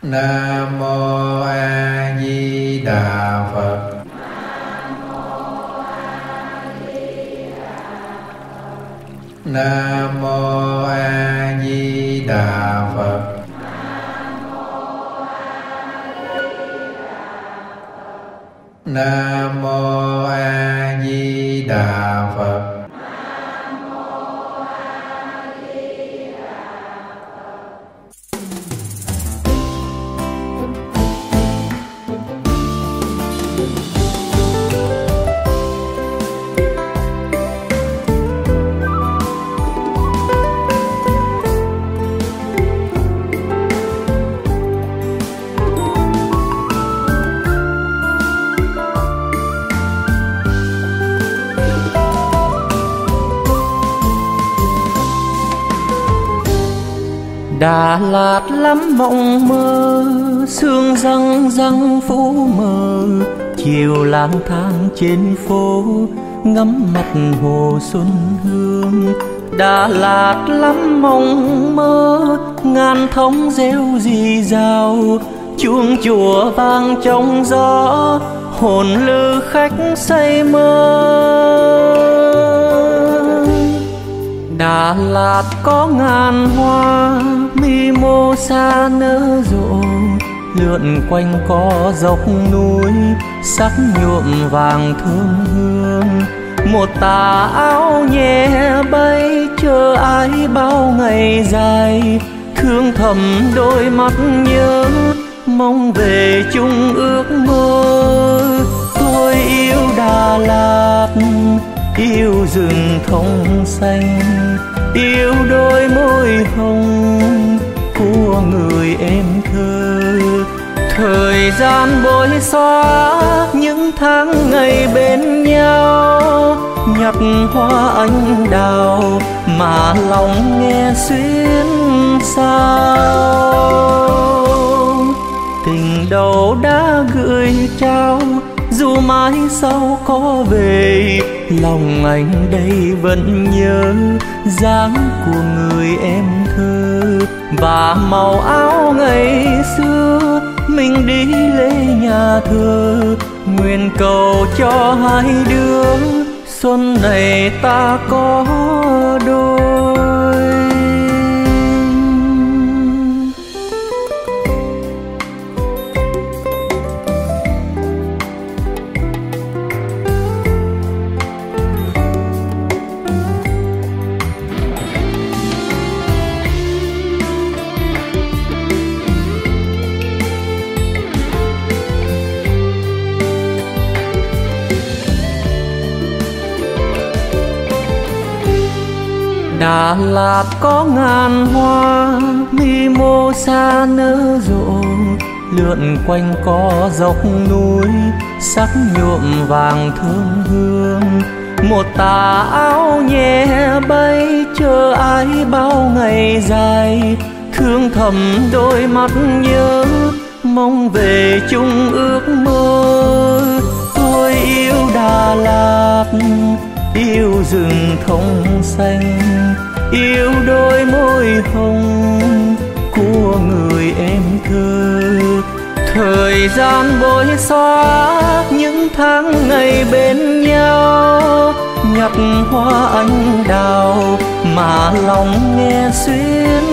Nam mô A Di Đà Phật. Nam mô A Di Đà Phật. Nam mô A Di Đà Phật. Đà Lạt lắm mộng mơ, sương răng răng phủ mờ. Chiều lang thang trên phố, ngắm mặt hồ xuân hương. Đà Lạt lắm mộng mơ, ngàn thống reo rì rào. Chuông chùa vang trong gió, hồn lư khách say mơ. Đà Lạt có ngàn hoa, mimosa nở rộ. Lượn quanh có dốc núi, sắc nhuộm vàng thơm hương. Một tà áo nhẹ bay, chờ ai bao ngày dài. Thương thầm đôi mắt nhớ, mong về chung ước mơ. Tôi yêu Đà Lạt, yêu rừng thông xanh, yêu đôi môi hồng của người em thơ. Thời gian bối xóa những tháng ngày bên nhau, nhặt hoa anh đào mà lòng nghe xuyên sao. Tình đầu đã gửi trao, dù mãi sau có về, lòng anh đây vẫn nhớ dáng của người em thơ. Và màu áo ngày xưa mình đi lễ nhà thờ. Nguyện cầu cho hai đứa xuân này ta có đôi. Đà Lạt có ngàn hoa, mimosa nở rộ. Lượn quanh có dốc núi, sắc nhuộm vàng thơm hương. Một tà áo nhẹ bay, chờ ai bao ngày dài. Thương thầm đôi mắt nhớ, mong về chung ước mơ. Tôi yêu Đà Lạt, yêu rừng thông xanh, yêu đôi môi hồng của người em thơ. Thời gian bối xóa những tháng ngày bên nhau, nhặt hoa anh đào mà lòng nghe xuyên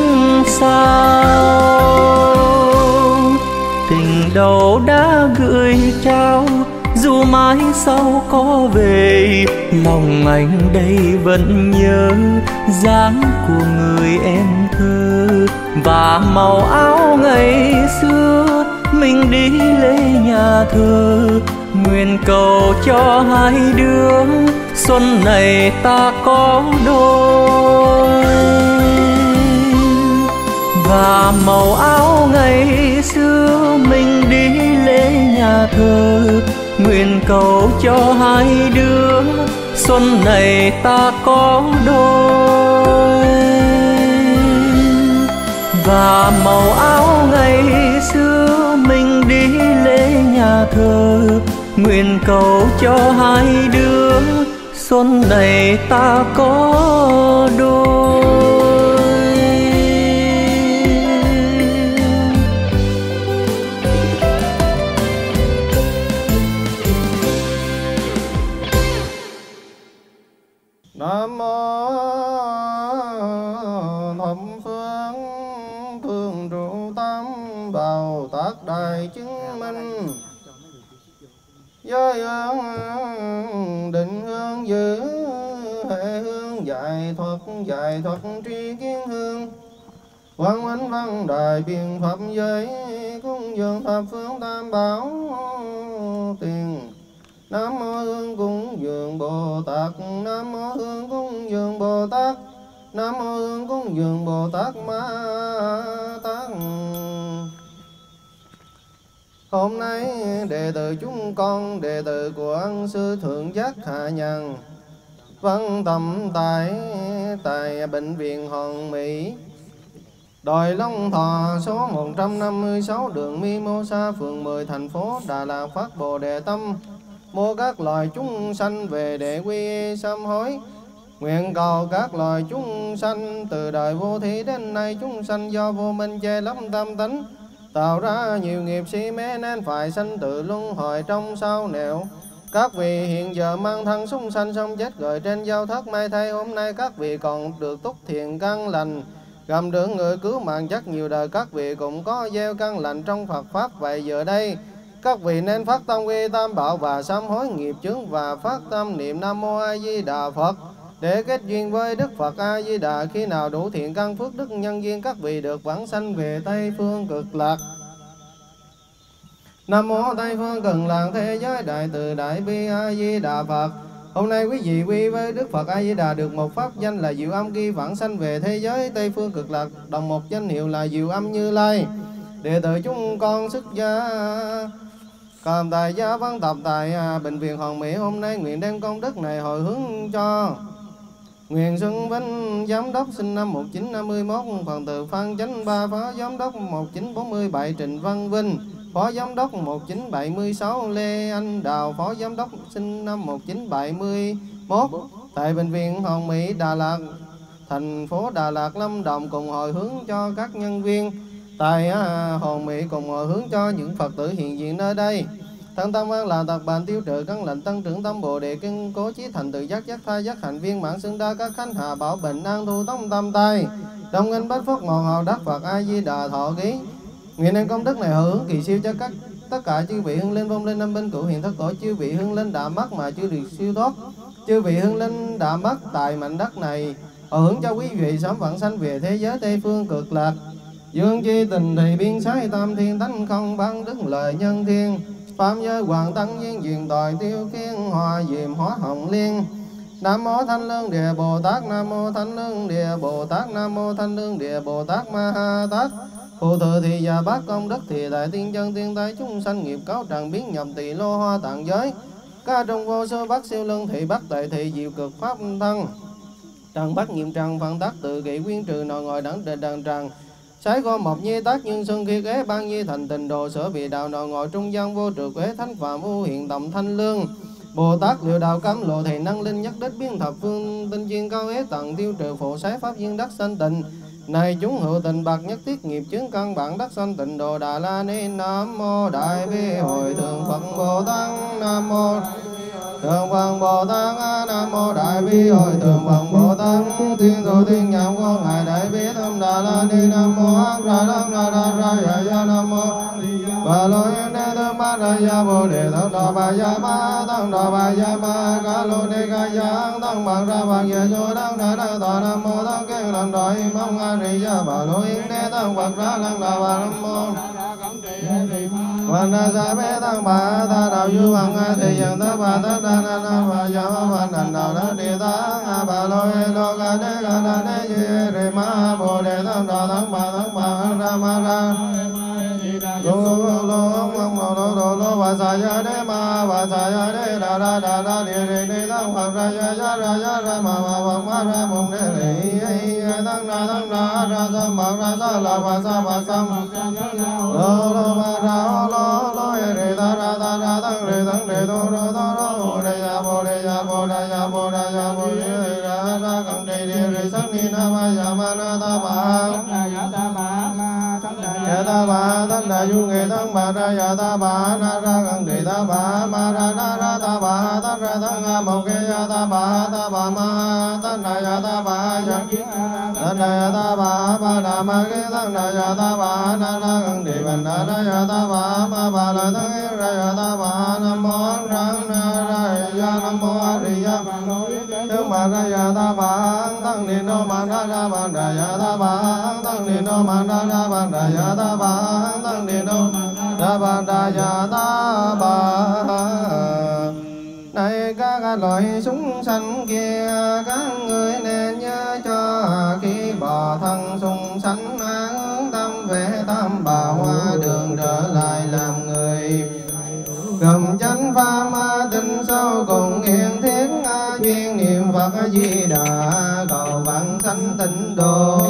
sao. Tình đầu đã gửi trao, dù mãi sau có về, lòng anh đây vẫn nhớ dáng của người em thơ. Và màu áo ngày xưa mình đi lễ nhà thờ. Nguyện cầu cho hai đứa xuân này ta có đôi. Và màu áo ngày xưa mình đi lễ nhà thờ. Nguyện cầu cho hai đứa xuân này ta có đôi. Và màu áo ngày xưa mình đi lễ nhà thờ. Nguyện cầu cho hai đứa xuân này ta có đôi. tam bảo tác đại chứng minh. Giới hướng định hướng giữ hệ hướng giải thoát tri kiến hương. Quang ánh văn đại biện pháp giới cung dường thập phương tam bảo tiền. Nam mô Hương cúng dường Bồ Tát, Nam mô Hương cúng dường Bồ Tát, Nam mô Hương cúng dường Bồ Tát Ma Tát. Hôm nay đệ tử chúng con, đệ tử của ân sư Thượng Giác Hạ Nhân, văn tầm tại bệnh viện Hòn Mỹ, Đồi Long Thọ, số 156 đường Mimosa, phường 10, thành phố Đà Lạt, phát Bồ Đề tâm, mua các loài chúng sanh về để quy sám hối. Nguyện cầu các loài chúng sanh từ đời vô thí đến nay, chúng sanh do vô minh che lấp tâm tánh, tạo ra nhiều nghiệp si mê nên phải sanh tử luân hồi trong sao nẻo. Các vị hiện giờ mang thân súc sanh sống chết gửi trên giao thất, may thay hôm nay các vị còn được túc thiện căn lành, gặp được người cứu mạng chắc nhiều đời các vị cũng có gieo căn lành trong Phật pháp. Vậy giờ đây các vị nên phát tâm quy tam bảo và sám hối nghiệp chướng, và phát tâm niệm Nam Mô A Di Đà Phật để kết duyên với Đức Phật A Di Đà. Khi nào đủ thiện căn phước đức nhân duyên, các vị được vãng sanh về Tây phương cực lạc. Nam Mô Tây phương cực lạc thế giới đại từ đại bi A Di Đà Phật. Hôm nay quý vị quy với Đức Phật A Di Đà được một pháp danh là Diệu Âm, khi vãng sanh về thế giới Tây phương cực lạc đồng một danh hiệu là Diệu Âm Như Lai. Đệ tử chúng con xuất gia còn tại gia văn tập tại bệnh viện Hòn Mỹ, hôm nay nguyện đem công đức này hồi hướng cho Nguyễn Xuân Vinh, giám đốc sinh năm 1951, phần tử Phan Chánh Ba, phó giám đốc 1947, Trịnh Văn Vinh, phó giám đốc 1976, Lê Anh Đào, phó giám đốc sinh năm 1971, tại bệnh viện Hòn Mỹ, Đà Lạt, thành phố Đà Lạt, Lâm Đồng, cùng hồi hướng cho các nhân viên tại Hòn Mỹ, cùng hồi hướng cho những Phật tử hiện diện nơi đây. Thân tâm an là tật bệnh tiêu trừ căn lệnh, tăng trưởng tâm Bồ Đề kiên cố chí thành tự giác thai giác hạnh viên mãn xưng đa các khánh hà bảo bệnh an thu tống tâm tai đồng nghênh bách phúc ngọn hào đắc Phật A Di Đà thọ ký. Nguyện đem công đức này hồi hướng kỳ siêu cho tất cả chư vị hương linh vong linh năm bên cửu hiện thất tổ, chư vị hương linh đã mất mà chưa được siêu thoát, chư vị hương linh đã mất tại mảnh đất này, hồi hướng cho quý vị sớm vãng sanh về thế giới Tây phương cực lạc. Dương chi tình thì biên sái tam thiên tánh không ban đức lời nhân thiên, pháp giới hoàng tăng nhiên diện tội tiêu kiến hòa diệm hóa hồng liên. Nam mô Thanh Lương Địa Bồ Tát, Nam mô Thanh Lương Địa Bồ Tát, Nam mô Thanh Lương Địa Bồ Tát Ma Ha Tát. Phụ thừa thì già bác công đức thì đại tiên chân tiên tái chúng sanh nghiệp cáo tràng biến nhập tỳ lô hoa tạng giới. Ca trong vô số bác siêu lương thị bác đại thị diệu cực pháp thân. Tràng bác nhiệm tràng phận tác tự kỷ quyên trừ nội ngồi đẳng định đàn tràng. Sái kho mộc nhi tác nhân xuân khi ghé ban nhi thành tình đồ sở vị đạo nội ngồi trung gian vô trừ quế thánh phạm ưu hiện tầm thanh lương. Bồ Tát liệu đạo cấm lộ thầy năng linh nhất đích biến thập phương tinh chuyên cao ế tận tiêu trừ phụ sái pháp duyên đắc sanh tịnh. Này chúng hữu tình bạc nhất thiết nghiệp chứng căn bản đắc sanh tịnh độ Đà La Ni. Nam mô Đại Bi Hội Thượng Phật Bồ Tát, Nam mô Thượng Phật Bồ Tát, Nam mô Đại Bi Hội Thượng Phật Bồ Tát. Thiên thủ thiên nhãn của ngài Đại Bi Tâm Đà La Ni. Nam mô A Ra Đăng Ra Đa Ra Ya Nam mô Bà Lô Yên Đế Thương Bát Ra Ya Bồ Đề Thất Đà Bà Ya Ma Tăng Đà Bà Ya Ma Ca Lô Đề Ca Ya Tăng Bạc Ra Bạc Ya Chô Đăng Đà Đăng Tòa. Nam mô Tăng Kiên Làm Đội Mong A Rì Ya Bà Lô Yên Đế Tăng Bạc Ra Lăng Đà Bà Nam mô Văn Đà Sa Bế Tăng Bà Ta Đạo Du Bằng A Thị Dân Tất Bà Tất Đà Na Na Bà Ya Văn Đàn Đạo Đà Địa Tăng A Bà Lô Yên Lô Ca Đế Ca Đà Đế Di Rì Ma Bồ Đề Tăng Đà Tăng Bà Ra Ma Ra Lô Lô Ông Lô Lô Lô Lô Bà Sa Ya Đế Ma Bà Sa Ya Đế Đà Đà Đà Đà Địa Rì Địa Tăng Phật Ra Ya Ra Ma Phật Ma Ra Mùng Đế Rì Tăng Đà Ra Sam Bà Ra Sa La Bà Sam Lô Lô Bà Ra Lô Lô Rì Ta Ra Tăng Rì Tô Rô Bồ Đề Ya Bồ Đề Ya Bồ Đề Ya Bồ Đề Ya Bồ Đề Ra Ra Cẩm Trì Địa Rì Sắc Ni Na Ma Ya Ma Na Ta Bà Ya Ta Bà Thân Đại dung nghệ tăng bà ra ya ta bà na ra gần đề ta bà ma ra na ra ta bà ta ra tăng một cái ya ta bà ma ta na ya ta bà ya ta na ya ta bà na ma cái tăng na ya ta bà na ra gần đề bà na ra ya ta bà ma bà la tăng ra ya ta bà nam mô rang na ra ya nam mô a di đà tương bà ra ya ta bà tăng ni no ma ra ra bà ra ya ta bà tăng ni no ma ra ra bà ra ya ta bà tăng ni no ra bà ra ya ta bà. Này các loài súng sanh kia, các ngươi nên nhớ cho khi bỏ thân súng sanh hướng tâm về tam bảo đường trở lại làm người. Gồm chánh pháp tinh sâu cùng hiền thiết duyên niệm Phật Di Đà cầu vãng sanh tịnh độ.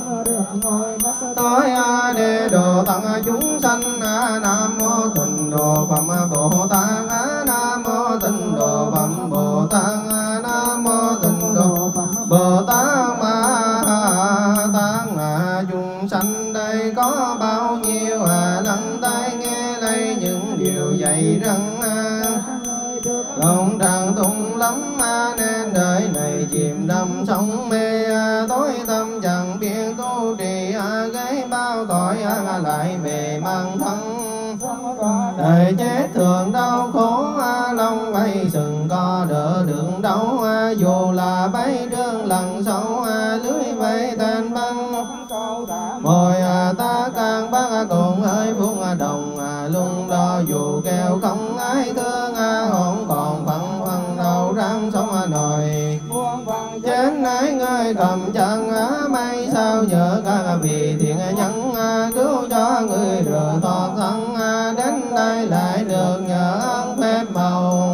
Tối đề độ tận chúng sanh nam mô tịnh độ Phẩm Bồ Tát nam mô tịnh độ Phẩm Bồ Tát nam mô tịnh độ Bồ Tát Ma Tát. Chúng sanh đây có bao nhiêu lắng tai nghe lấy những điều dạy rằng lòng tràn tung lắm nên đời này chìm đắm sông mê. Tối tâm chẳng biết tu trì gây bao cõi lại về mang thân. Đời chết thường đau khổ lòng bay sừng co đỡ đường đâu. Dù là bấy trương lần sâu lưới vây tên băng. Mồi ta càng bác cùng hơi phúc đồng lung đo dù kêu không ai thương hồn còn phần đầu răng sống nồi. Chết nấy người cầm chân may sao nhớ các vị thiện nhân cứu cho người được thoát thân. Đến đây lại được nhờ ơn phép màu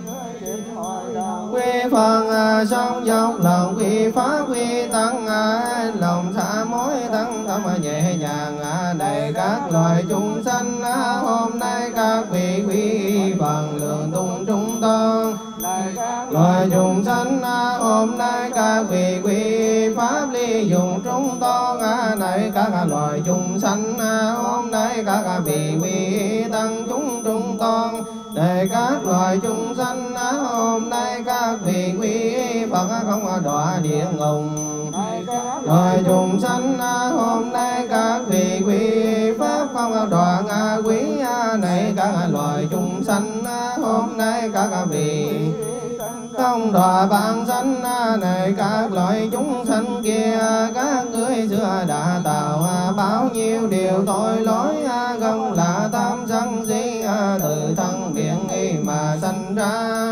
quy phần song dốc lòng quy pháp quy tăng lòng xa mối tăng tâm nhẹ nhàng. Này các loài chúng sanh hôm nay các vị quy phần lượng tung chúng con. Loài chúng sanh hôm nay các vị quy pháp ly dùng chúng con. Này các loài chúng sanh hôm nay các vị quy tăng chúng con. Để các loài chúng sanh hôm nay các vị quý Phật không đọa địa ngục. Loài chúng sanh hôm nay các vị quý Pháp không đọa ngạ quý. Này các loài chúng sanh hôm nay các vị không đọa vãng sanh. Này các loài chúng sanh kia, các ngươi xưa đã tạo bao nhiêu điều tội lỗi không là tham sân si từ thân biển y mà sanh ra.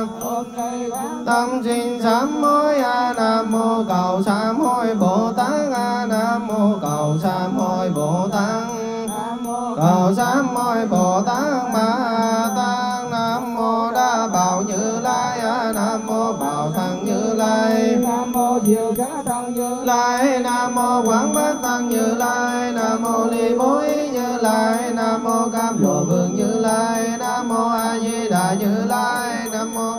Tâm xin sám hối nam mô cầu sám hối Bồ Tát nam mô cầu sám hối Bồ Tát cầu sám hối Bồ Tát Ma Tát. Nam mô Đa Bảo Như Lai nam mô Bảo Thân Như Lai Nam mô Diệu Cá Thân Như Lai nam mô Quảng Bát Thân Như Lai nam mô Ly Bối Như Lai nam mô Cam Lộ Vương Như Lai nam mô A Di Đà Như Lai nam mô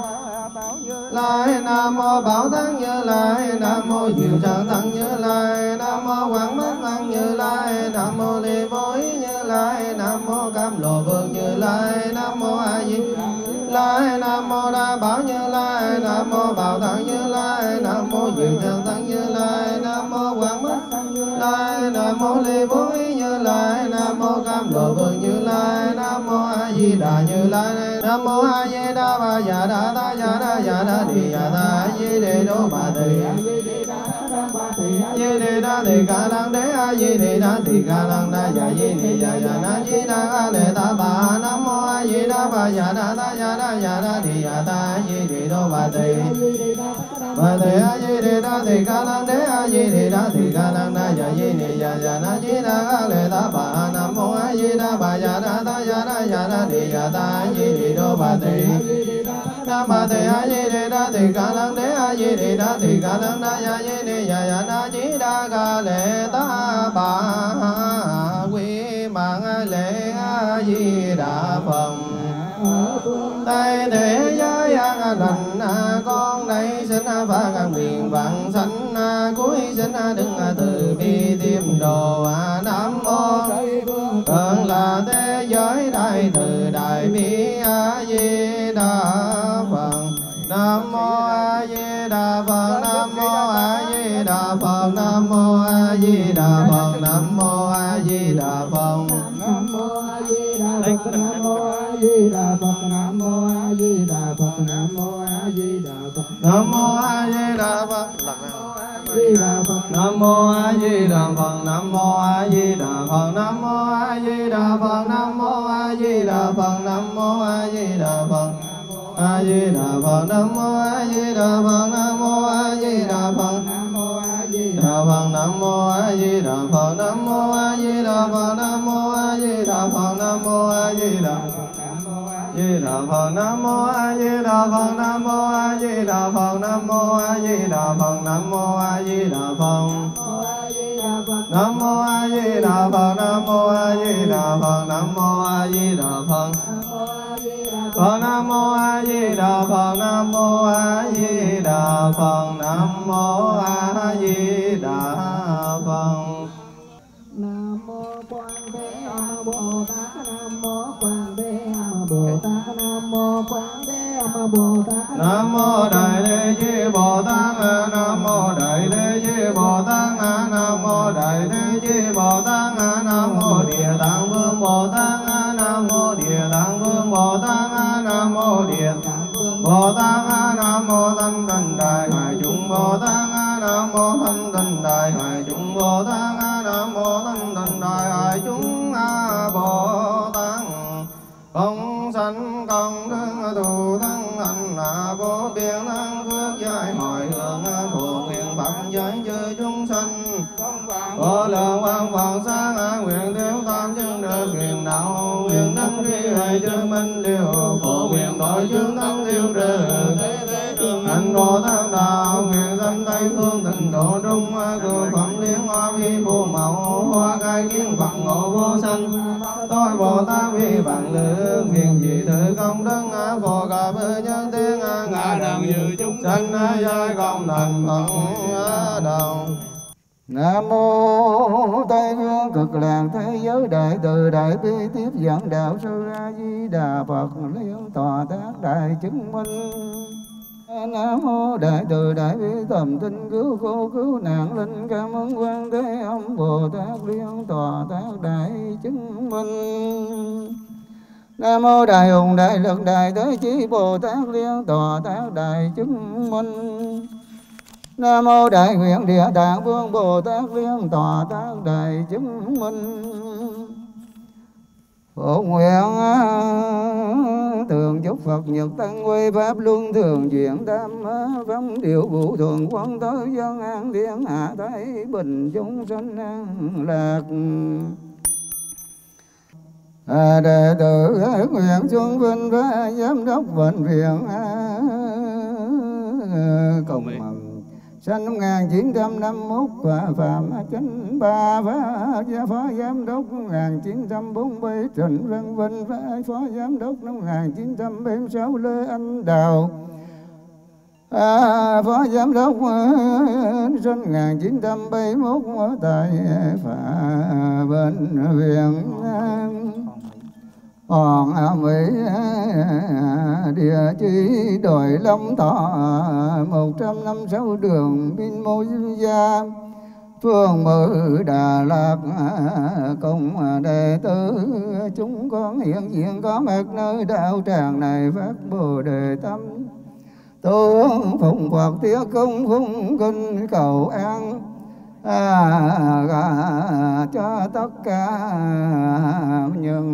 Lai nam mô Bảo Thắng Như Lai nam mô Diệu Tràng Thân Như Lai nam mô Quảng Bát Thân Như Lai nam mô Ly Bối Như Lai nam mô Cam Lộ Vương Như Lai nam mô A Di Lai nam mô Đa Bảo Như Lai nam mô Bảo Thắng Như Lai nam mô Diệu Tràng Thân Như Lai nam mô Quảng Bát Thân Như Lai nam mô Ly Bối Như Lai nam mô Cam Lộ Vương Như Lai nam mô A Di Đà Như Lai nam mô A Di Đà Ba Dạ Đà Ta Dạ Đà Dạ Đà Đi Dạ Ta A Di Đê Đô Bà Tỳ Di Đê Đa Tỳ Ca Lăng Đế A Di Đê Đa Tỳ Ca Lăng Đa Dạ Di Đê Dạ Dạ Na Di Đa A Lệ Ta Bà nam mô A Di Đà Ba Dạ Đà Ta Dạ Đà Dạ Đà Đi Dạ Ta A Di Đê Đô Bà Tỳ Bà Tỳ A Di Đê Đa Tỳ Ca Lăng Đế A Di Đê Đa Tỳ Ca Lăng Đa Dạ Di Đê Dạ Dạ Na Di Đa A Lệ Ta Bà nam mô A Di Đà Ba Dạ Đà Ta Dạ Đà Dạ Đà Đi Dạ Ta A Di Đê Đô Bà Tỳ Nam Bà Tỳ A Di Đê Đa Tỳ Ca Lăng Đế A Di Đê Đa Tỳ Ca Lăng Đa Dạ Di Đê Dạ Dạ Na Di Đa Ca Lệ Ta Bà Quy Mạng Lễ A Di Đà Phật. Tại thế giới an lành con đây xin phát nguyện vạn sanh cuối xin đừng từ bi tiêm đồ. Nam mô Phật là thế giới đại từ đại bi A Di Đà Phật. Nam mô A Di Đà Phật. Nam mô A Di Đà Phật. Nam mô A Di Đà Phật. Nam mô A Di Đà Phật. Nam mô A Di Đà Phật. Nam mô A Di Đà Phật. Nam mô A Di Đà Phật. Nam mô A Di Đà Phật. Nam mô A Di Đà Phật. Di Đà Phật. Nam mô A Di Đà Phật. Nam mô A Di Đà Phật. Nam mô A Di Đà Phật. Nam mô A Di Đà Phật. Nam mô A Di Đà Phật. A Di Đà Phật. Nam mô A Di Đà Phật. Nam mô A Di Đà Phật. Nam mô A Di Đà Phật. Nam mô A Di Đà Phật. Nam mô A Di Đà Phật. Nam mô A Di Đà Phật. Nam mô A Di Đà Phật. Di Đà Phật. Nam mô A Di Đà Phật. Nam mô A Di Đà Phật. Nam mô A Di Đà Phật. Nam mô A Di Đà Phật. Nam mô A Di Đà Phật. Nam mô A Di Đà Phật. Nam mô A Di Đà Phật. Phật. Nam mô A Di Đà Phật. Nam mô A Di Đà Phật. Nam mô A Di Đà Phật. Nam mô Quan Thế Âm Bồ Tát. Nam mô Quan Thế Âm Bồ Tát. Nam mô Quan Thế Âm Bồ Tát. Nam mô Đại Thế Chí Bồ Tát. Nam mô Đại Thế Chí Bồ Tát. Nam mô Đại Thế Chí Bồ Tát. Nam mô Địa Tạng Vương Bồ Tát. Nam mô Địa Tạng Vương Bồ Tát. Nam mô Địa Tạng Vương Bồ Tát. Nam mô Thanh Tịnh Đại Hải Chúng Bồ Tát. Nam mô Thanh Tịnh Đại Hải Chúng Bồ Tát. Nam mô Thanh Tịnh Đại Hải Chúng Bồ Tát. Không sanh công đức thù thắng hành vô biên thắng phước giải mọi hướng phù nguyện Phật giới chư chúng sanh. Vô lượng quang Phật sáng nguyện thiếu tam chứng được quyền đạo nguyện đấng tri hệ chư minh liều phổ nguyện tội chứng thắng siêu trừ anh Bồ Tát đạo nguyện sanh Tây phương tịnh độ trung cư phẩm liên hoa vi phù mẫu hoa khai kiến Phật ngộ vô sanh. Tôi Bồ Tát vi bằng lượng nguyện dị tự công đức phổ cập nhân thiên ngã đẳng dự chúng sanh giai công thành Phật đạo. Nam mô Tây phương cực lạc thế giới đại từ đại bi tiếp dẫn đạo sư A Di Đà Phật liên tọa tác đại chứng minh. Nam mô đại từ đại bi tầm tinh cứu khổ cứu nạn linh cảm ơn Quan Thế Âm Bồ Tát liên tọa tác đại chứng minh. Nam mô đại hùng đại lực đại thế chí Bồ Tát liên tọa tác đại chứng minh. Nam mô đại nguyện Địa Tạng Vương Bồ Tát liên tọa tác đại chứng minh. Phổ nguyện thường chúc Phật nhật tăng quê pháp luân thường chuyển tam pháp điều vụ thường quân tới dân an thiên hạ thái bình chúng sanh an lạc. Đệ tử nguyện Xuân Vinh và giám đốc bệnh viện Cộng Mừng sinh năm 1951 và Phạm Chánh Ba và phó giám đốc 1947 Trịnh Văn Vinh và phó giám đốc năm 1976 Lê Anh Đào phó giám đốc sinh 1971 tại bệnh viện Hoàng Mỹ, địa chỉ đồi Long Thọ 156 đường Minh Mô Gia, phường Mự Đà Lạt. Cùng đệ tử chúng con hiện diện có mặt nơi đạo tràng này phát Bồ Đề tâm tu phụng Phật tiết công phụng kinh cầu an cho tất cả những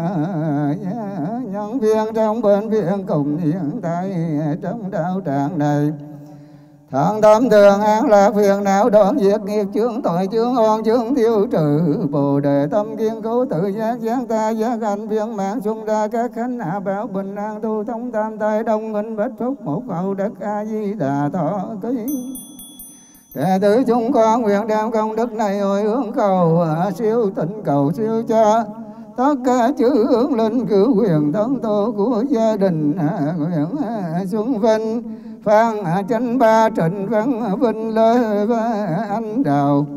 nhân viên trong bệnh viện cùng hiện tại trong đạo tràng này. Thượng tâm thường an lạc phiền não đoạn diệt nghiệp chướng tội chướng oan chướng tiêu trừ Bồ Đề tâm kiên cố tự giác giác ta giác hành viên mạng xuân đa các khánh hạ bảo bình an tu thông tam tài đông minh bách phúc một hậu đất A Di Đà thọ ký. Đệ tử chúng con nguyện đem công đức này hồi hướng cầu siêu tịnh cầu siêu cho tất cả chư hướng linh cử quyền tấn tô của gia đình nguyện Xuân Vinh Phan Chánh Ba Trịnh Văn Vinh Lê và Anh Đào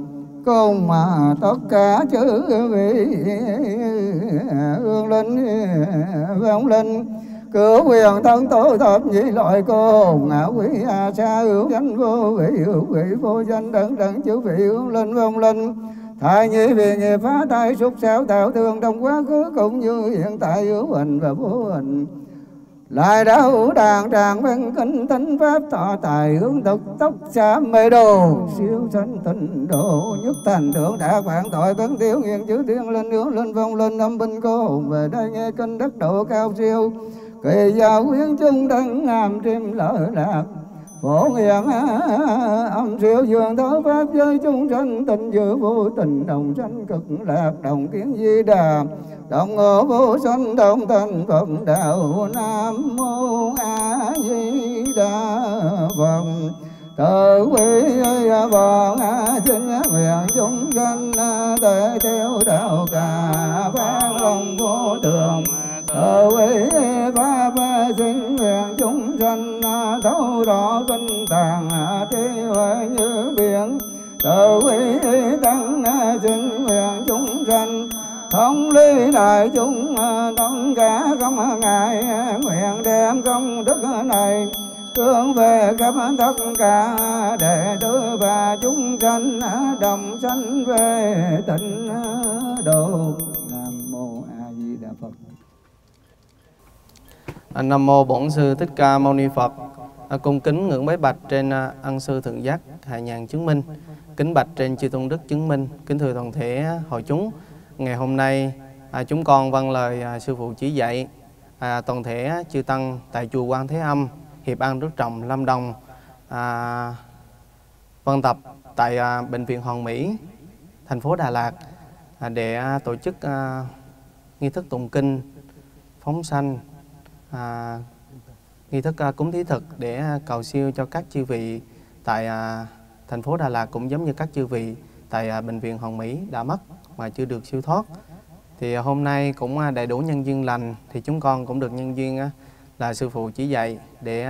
cùng mà tất cả chư vị hương linh vong linh cửu quyền thân tổ thập nhị loại cùng ngạo quý xa hữu danh vô vị vô danh đẳng đẳng chư vị hương linh vong linh thai nhị vì nghiệp phá thai súc sáo tạo thương trong quá khứ cũng như hiện tại hữu hình và vô hình lại đã hữu đàn tràng văn kinh thánh pháp thọ tài hướng thực tốc xa mê đồ siêu sanh tịnh độ nhất thành thượng đạt vạn tội cấn thiếu nghiền chữ thiên linh hướng linh vong linh âm binh cô hồn về đây nghe kinh đắc độ cao siêu kỳ giáo quyến chung đăng ngàm trìm lợi lạc phổ hiền âm siêu dường thở pháp giới chúng sanh tình dự vô tình đồng sanh cực lạc đồng kiến di đà đồng ngộ vô sanh đồng thành Phật đạo Nam mô A Di Đà Phật tự quy Phật xin nguyện chúng sanh tuệ theo đạo cả vang lòng vô thường tự quy pháp xin nguyện chúng sanh thấu rõ kinh tàng trí huệ như biển tự quy tăng xin nguyện chúng sanh thông lý đại chúng tất cả không ngại nguyện đem công đức này hướng về khắp tất cả đệ tử và chúng sanh đồng sanh về tịnh độ. Nam mô A Di Đà Phật. Nam mô Bổn Sư Thích Ca Mâu Ni Phật. Cung kính ngưỡng bái bạch trên ân sư thượng giác Hạ Nhàn chứng minh, kính bạch trên chư tôn đức chứng minh, kính thưa toàn thể hội chúng. Ngày hôm nay chúng con vâng lời sư phụ chỉ dạy, toàn thể chư tăng tại chùa Quan Thế Âm, Hiệp An Đức Trọng, Lâm Đồng vân tập tại bệnh viện Hoàn Mỹ, thành phố Đà Lạt để tổ chức nghi thức tụng kinh, phóng sanh, nghi thức cúng thí thực để cầu siêu cho các chư vị tại thành phố Đà Lạt, cũng giống như các chư vị tại bệnh viện Hoàn Mỹ đã mất mà chưa được siêu thoát. Thì hôm nay cũng đầy đủ nhân duyên lành, thì chúng con cũng được nhân duyên là sư phụ chỉ dạy để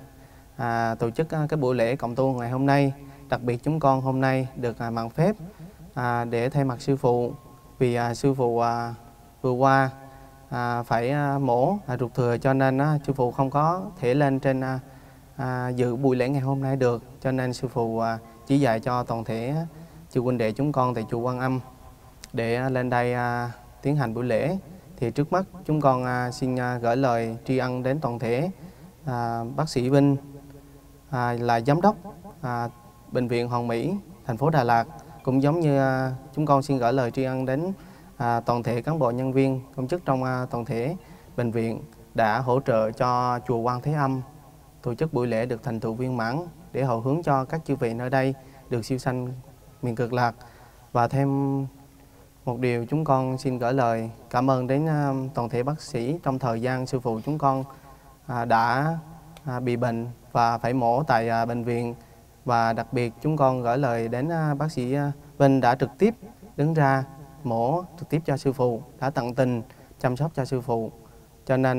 tổ chức cái buổi lễ cộng tu ngày hôm nay. Đặc biệt chúng con hôm nay được mạn phép để thay mặt sư phụ, vì sư phụ vừa qua phải mổ ruột thừa, cho nên sư phụ không có thể lên trên dự buổi lễ ngày hôm nay được, cho nên sư phụ chỉ dạy cho toàn thể chư huynh đệ chúng con tại chùa Quan Âm để lên đây tiến hành buổi lễ. Thì trước mắt chúng con xin gửi lời tri ân đến toàn thể bác sĩ Vinh, là giám đốc bệnh viện Hoàn Mỹ, thành phố Đà Lạt. Cũng giống như chúng con xin gửi lời tri ân đến toàn thể cán bộ nhân viên công chức trong toàn thể bệnh viện đã hỗ trợ cho chùa Quan Thế Âm tổ chức buổi lễ được thành tựu viên mãn, để hậu hướng cho các chư vị nơi đây được siêu sanh miền Cực Lạc. Và thêm một điều, chúng con xin gửi lời cảm ơn đến toàn thể bác sĩ trong thời gian sư phụ chúng con đã bị bệnh và phải mổ tại bệnh viện. Và đặc biệt chúng con gửi lời đến bác sĩ Vinh đã trực tiếp đứng ra mổ trực tiếp cho sư phụ, đã tận tình chăm sóc cho sư phụ. Cho nên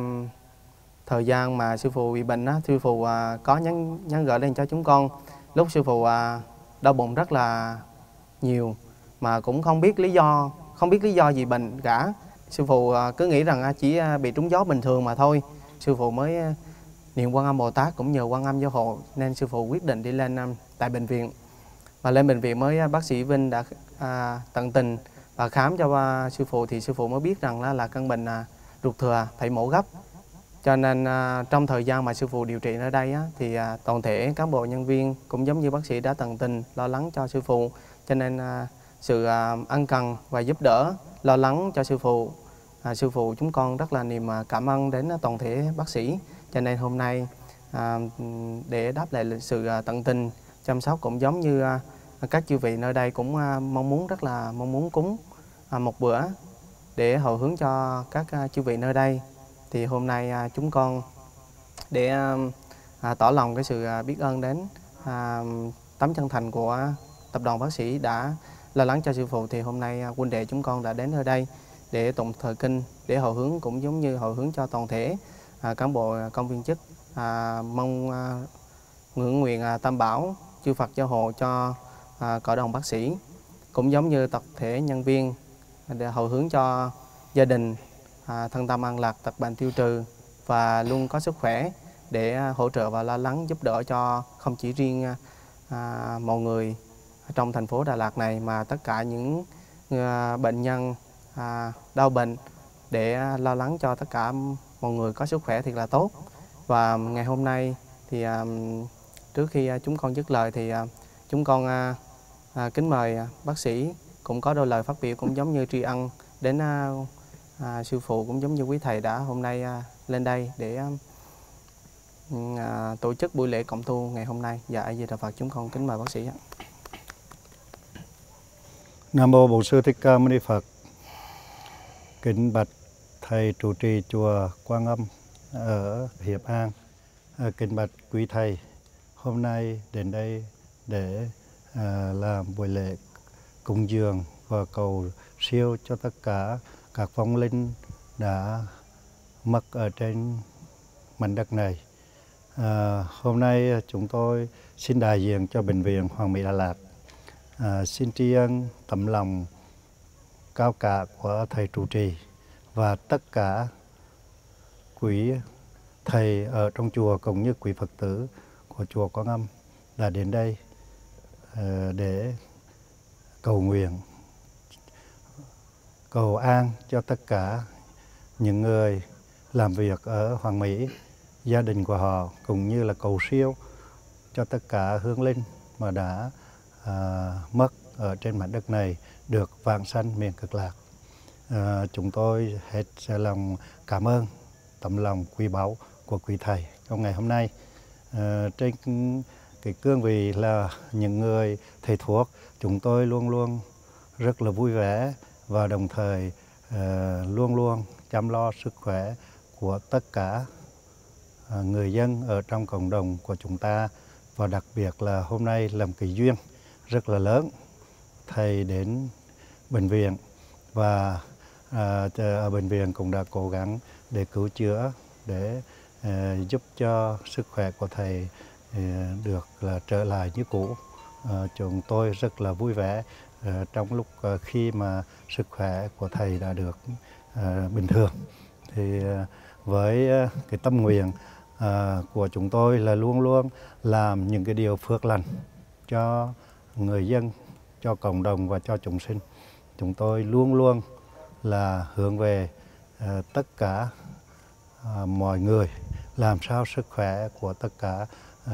thời gian mà sư phụ bị bệnh sư phụ có nhắn gửi lên cho chúng con. Lúc sư phụ đau bụng rất là nhiều mà cũng không biết lý do gì bệnh cả. Sư phụ cứ nghĩ rằng chỉ bị trúng gió bình thường mà thôi. Sư phụ mới niệm Quan Âm Bồ Tát, cũng nhờ Quan Âm gia hộ nên sư phụ quyết định đi lên tại bệnh viện. Và lên bệnh viện mới bác sĩ Vinh đã tận tình và khám cho sư phụ, thì sư phụ mới biết rằng là căn bệnh ruột thừa phải mổ gấp. Cho nên trong thời gian mà sư phụ điều trị ở đây thì toàn thể cán bộ nhân viên cũng giống như bác sĩ đã tận tình lo lắng cho sư phụ. Cho nên sự ân cần và giúp đỡ lo lắng cho sư phụ chúng con rất là niềm cảm ơn đến toàn thể bác sĩ. Cho nên hôm nay để đáp lại sự tận tình chăm sóc, cũng giống như các chư vị nơi đây cũng rất là mong muốn cúng một bữa để hậu hướng cho các chư vị nơi đây. Thì hôm nay chúng con để tỏ lòng cái sự biết ơn đến tấm chân thành của tập đoàn bác sĩ đã lo lắng cho sư phụ, thì hôm nay huynh đệ chúng con đã đến nơi đây để tụng thời kinh, để hậu hướng cũng giống như hậu hướng cho toàn thể cán bộ công viên chức, mong ngưỡng nguyện tam bảo chư Phật gia hộ cho cộng đồng bác sĩ. cũng giống như tập thể nhân viên để hậu hướng cho gia đình thân tâm an lạc, tật bệnh tiêu trừ và luôn có sức khỏe để hỗ trợ và lo lắng giúp đỡ cho không chỉ riêng mọi người trong thành phố Đà Lạt này mà tất cả những bệnh nhân đau bệnh, để lo lắng cho tất cả mọi người có sức khỏe thiệt là tốt. Và ngày hôm nay thì trước khi chúng con dứt lời thì chúng con kính mời bác sĩ cũng có đôi lời phát biểu cũng giống như tri ân đến sư phụ, cũng giống như quý thầy đã hôm nay lên đây để tổ chức buổi lễ cộng thu ngày hôm nay. Dạ, A Di Đà Phật. Chúng con kính mời bác sĩ ạ. Nam mô Bổn Sư Thích Ca Mâu Ni Phật. Kính bạch thầy trụ trì chùa Quan Âm ở Hiệp An. Kính bạch quý thầy, hôm nay đến đây để làm buổi lễ cúng dường và cầu siêu cho tất cả các vong linh đã mất ở trên mảnh đất này. Hôm nay chúng tôi xin đại diện cho Bệnh viện Hoàng Mỹ Đà Lạt xin tri ân tấm lòng cao cả của thầy trụ trì và tất cả quý thầy ở trong chùa cũng như quý Phật tử của chùa Quan Âm đã đến đây để cầu nguyện, cầu an cho tất cả những người làm việc ở Hoàng Mỹ, gia đình của họ, cũng như là cầu siêu cho tất cả hương linh mà đã mất ở trên mảnh đất này được vãng sanh miền Cực Lạc. Chúng tôi hết lòng cảm ơn tấm lòng quý báu của quý thầy trong ngày hôm nay. Trên cái cương vị là những người thầy thuốc, chúng tôi luôn luôn rất là vui vẻ và đồng thời luôn luôn chăm lo sức khỏe của tất cả người dân ở trong cộng đồng của chúng ta. Và đặc biệt là hôm nay làm cái duyên rất là lớn, thầy đến bệnh viện và ở bệnh viện cũng đã cố gắng để cứu chữa, để giúp cho sức khỏe của thầy được là trở lại như cũ. Chúng tôi rất là vui vẻ trong lúc khi mà sức khỏe của thầy đã được bình thường. Thì với cái tâm nguyện của chúng tôi là luôn luôn làm những cái điều phước lành cho người dân, cho cộng đồng và cho chúng sinh. Chúng tôi luôn luôn là hướng về tất cả mọi người, làm sao sức khỏe của tất cả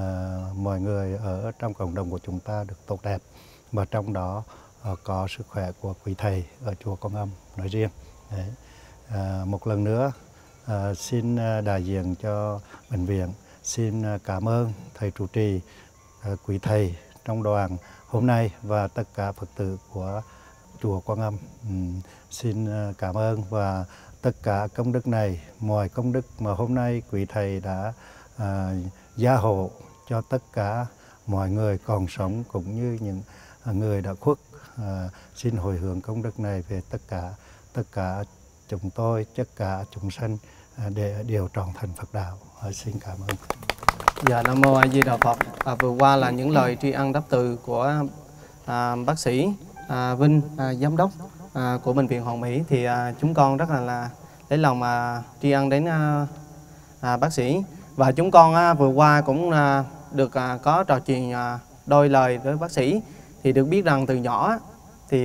mọi người ở trong cộng đồng của chúng ta được tốt đẹp, và trong đó có sức khỏe của quý thầy ở chùa Quan Âm nói riêng. Đấy. Một lần nữa xin đại diện cho bệnh viện xin cảm ơn thầy trụ trì, quý thầy trong đoàn hôm nay và tất cả Phật tử của chùa Quan Âm. Xin cảm ơn, và tất cả công đức này, mọi công đức mà hôm nay quý thầy đã gia hộ cho tất cả mọi người còn sống cũng như những người đã khuất, xin hồi hướng công đức này về tất cả chúng tôi, tất cả chúng sanh để đều trọn thành Phật đạo. Xin cảm ơn. Dạ, Nam mô A Di Đà Phật. Vừa qua là những lời tri ân đáp từ của bác sĩ Vinh, giám đốc của bệnh viện Hoàng Mỹ. Thì chúng con rất là lấy lòng tri ân đến bác sĩ, và chúng con vừa qua cũng được có trò chuyện đôi lời với bác sĩ. Thì được biết rằng từ nhỏ thì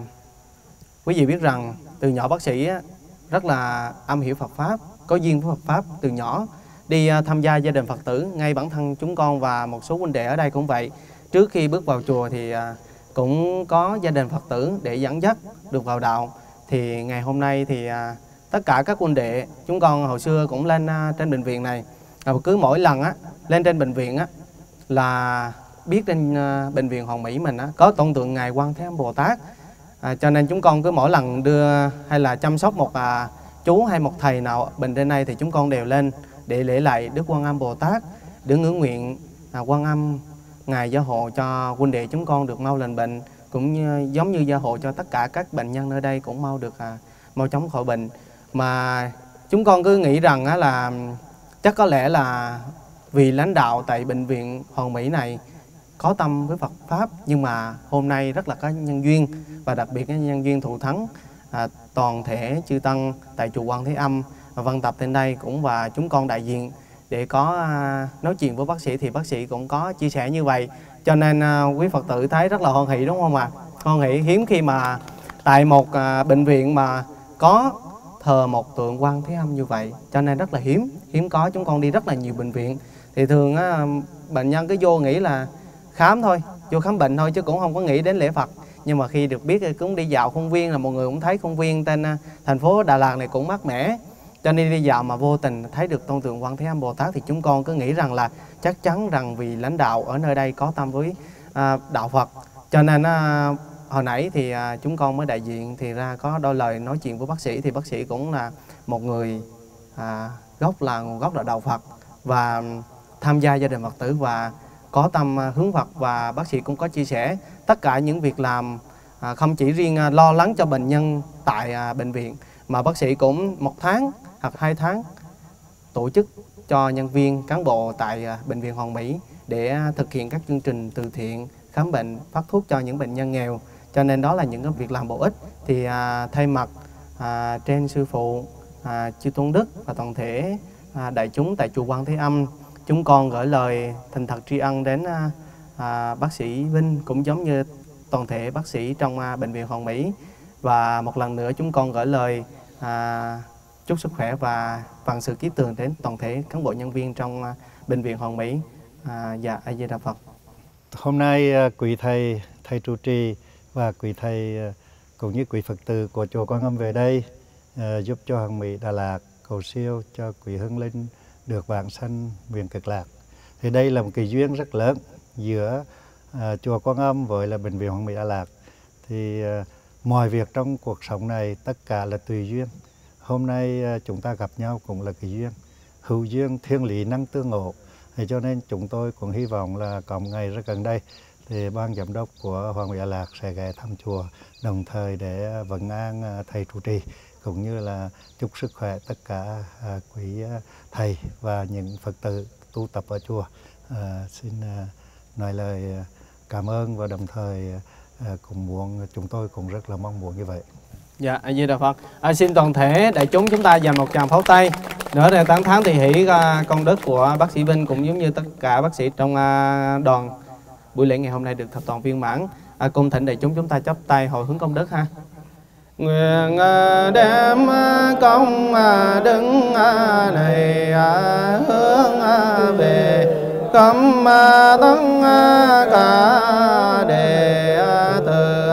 quý vị biết rằng từ nhỏ bác sĩ rất là am hiểu Phật pháp, có duyên với Phật pháp từ nhỏ, đi tham gia gia đình Phật tử. Ngay bản thân chúng con và một số huynh đệ ở đây cũng vậy, trước khi bước vào chùa thì cũng có gia đình Phật tử để dẫn dắt được vào đạo. Thì ngày hôm nay thì tất cả các huynh đệ chúng con hồi xưa cũng lên trên bệnh viện này, cứ mỗi lần lên trên bệnh viện là biết trên bệnh viện Hoàng Mỹ mình có tôn tượng ngài Quan Thế Âm Bồ Tát, cho nên chúng con cứ mỗi lần đưa hay là chăm sóc một chú hay một thầy nào bệnh trên đây thì chúng con đều lên để lễ lạy Đức Quan Âm Bồ Tát, để ngưỡng nguyện Quan Âm ngài gia hộ cho huynh đệ chúng con được mau lành bệnh, cũng như giống như gia hộ cho tất cả các bệnh nhân nơi đây cũng mau được mau chóng khỏi bệnh. Mà chúng con cứ nghĩ rằng là chắc có lẽ là vì lãnh đạo tại bệnh viện Hoàng Mỹ này có tâm với Phật Pháp, nhưng mà hôm nay rất là có nhân duyên, và đặc biệt cái nhân duyên thù thắng toàn thể chư Tăng tại chùa Quan Thế Âm Văn Tập trên đây cũng và chúng con đại diện để có nói chuyện với bác sĩ, thì bác sĩ cũng có chia sẻ như vậy. Cho nên quý Phật tử thấy rất là hoan hỷ, đúng không ạ? Hoan hỷ, hiếm khi mà tại một bệnh viện mà có thờ một tượng Quan Thế Âm như vậy, cho nên rất là hiếm có. Chúng con đi rất là nhiều bệnh viện thì thường bệnh nhân cứ vô nghĩ là khám thôi, vô khám bệnh thôi chứ cũng không có nghĩ đến lễ Phật. Nhưng mà khi được biết cũng đi dạo khuôn viên, là mọi người cũng thấy khuôn viên trên thành phố Đà Lạt này cũng mát mẻ, cho nên đi dạo mà vô tình thấy được tôn tượng Quan Thế Âm Bồ Tát thì chúng con cứ nghĩ rằng là chắc chắn rằng vì lãnh đạo ở nơi đây có tâm với đạo Phật, cho nên hồi nãy thì chúng con mới đại diện thì ra có đôi lời nói chuyện với bác sĩ, thì bác sĩ cũng là một người nguồn gốc là đạo Phật và tham gia gia đình Phật tử và có tâm hướng Phật, và bác sĩ cũng có chia sẻ tất cả những việc làm không chỉ riêng lo lắng cho bệnh nhân tại bệnh viện, mà bác sĩ cũng 1 tháng hoặc 2 tháng tổ chức cho nhân viên cán bộ tại bệnh viện Hoàn Mỹ để thực hiện các chương trình từ thiện, khám bệnh, phát thuốc cho những bệnh nhân nghèo. Cho nên đó là những cái việc làm bổ ích. Thì thay mặt trên sư phụ chư Tôn Đức và toàn thể đại chúng tại chùa Quan Thế Âm, chúng con gửi lời thành thật tri ân đến bác sĩ Vinh, cũng giống như toàn thể bác sĩ trong bệnh viện Hoàn Mỹ. Và một lần nữa chúng con gửi lời chúc sức khỏe và vạn sự kiết tường đến toàn thể cán bộ nhân viên trong bệnh viện Hoàn Mỹ. Dạ, A Di Đà Phật. Hôm nay quý thầy trụ trì và quý thầy cũng như quý Phật tử của chùa Quan Âm về đây giúp cho Hoàn Mỹ Đà Lạt cầu siêu cho quý hương linh được vãng sanh miền Cực Lạc. Thì đây là một cái duyên rất lớn giữa chùa Quan Âm với là bệnh viện Hoàn Mỹ Đà Lạt. Thì mọi việc trong cuộc sống này tất cả là tùy duyên. Hôm nay chúng ta gặp nhau cũng là cái duyên, hữu duyên thiên lý năng tương ngộ. Thì cho nên chúng tôi cũng hy vọng là có một ngày rất gần đây thì ban giám đốc của Hoàn Mỹ Đà Lạt sẽ ghé thăm chùa, đồng thời để vấn an thầy trụ trì cũng như là chúc sức khỏe tất cả quý thầy và những Phật tử tu tập ở chùa. Xin nói lời cảm ơn và đồng thời chúng tôi cũng rất là mong muốn như vậy. Dạ, A Di Đà Phật. Xin toàn thể đại chúng chúng ta dành một tràng pháo tay nữa để tán thán thị hỷ công đức của bác sĩ Vinh cũng giống như tất cả bác sĩ trong đoàn. Buổi lễ ngày hôm nay được thập toàn viên mãn. Cung thỉnh đại chúng ta chắp tay hồi hướng công đức ha. Nguyện đem công đức này hướng về cấm tất cả đệ tử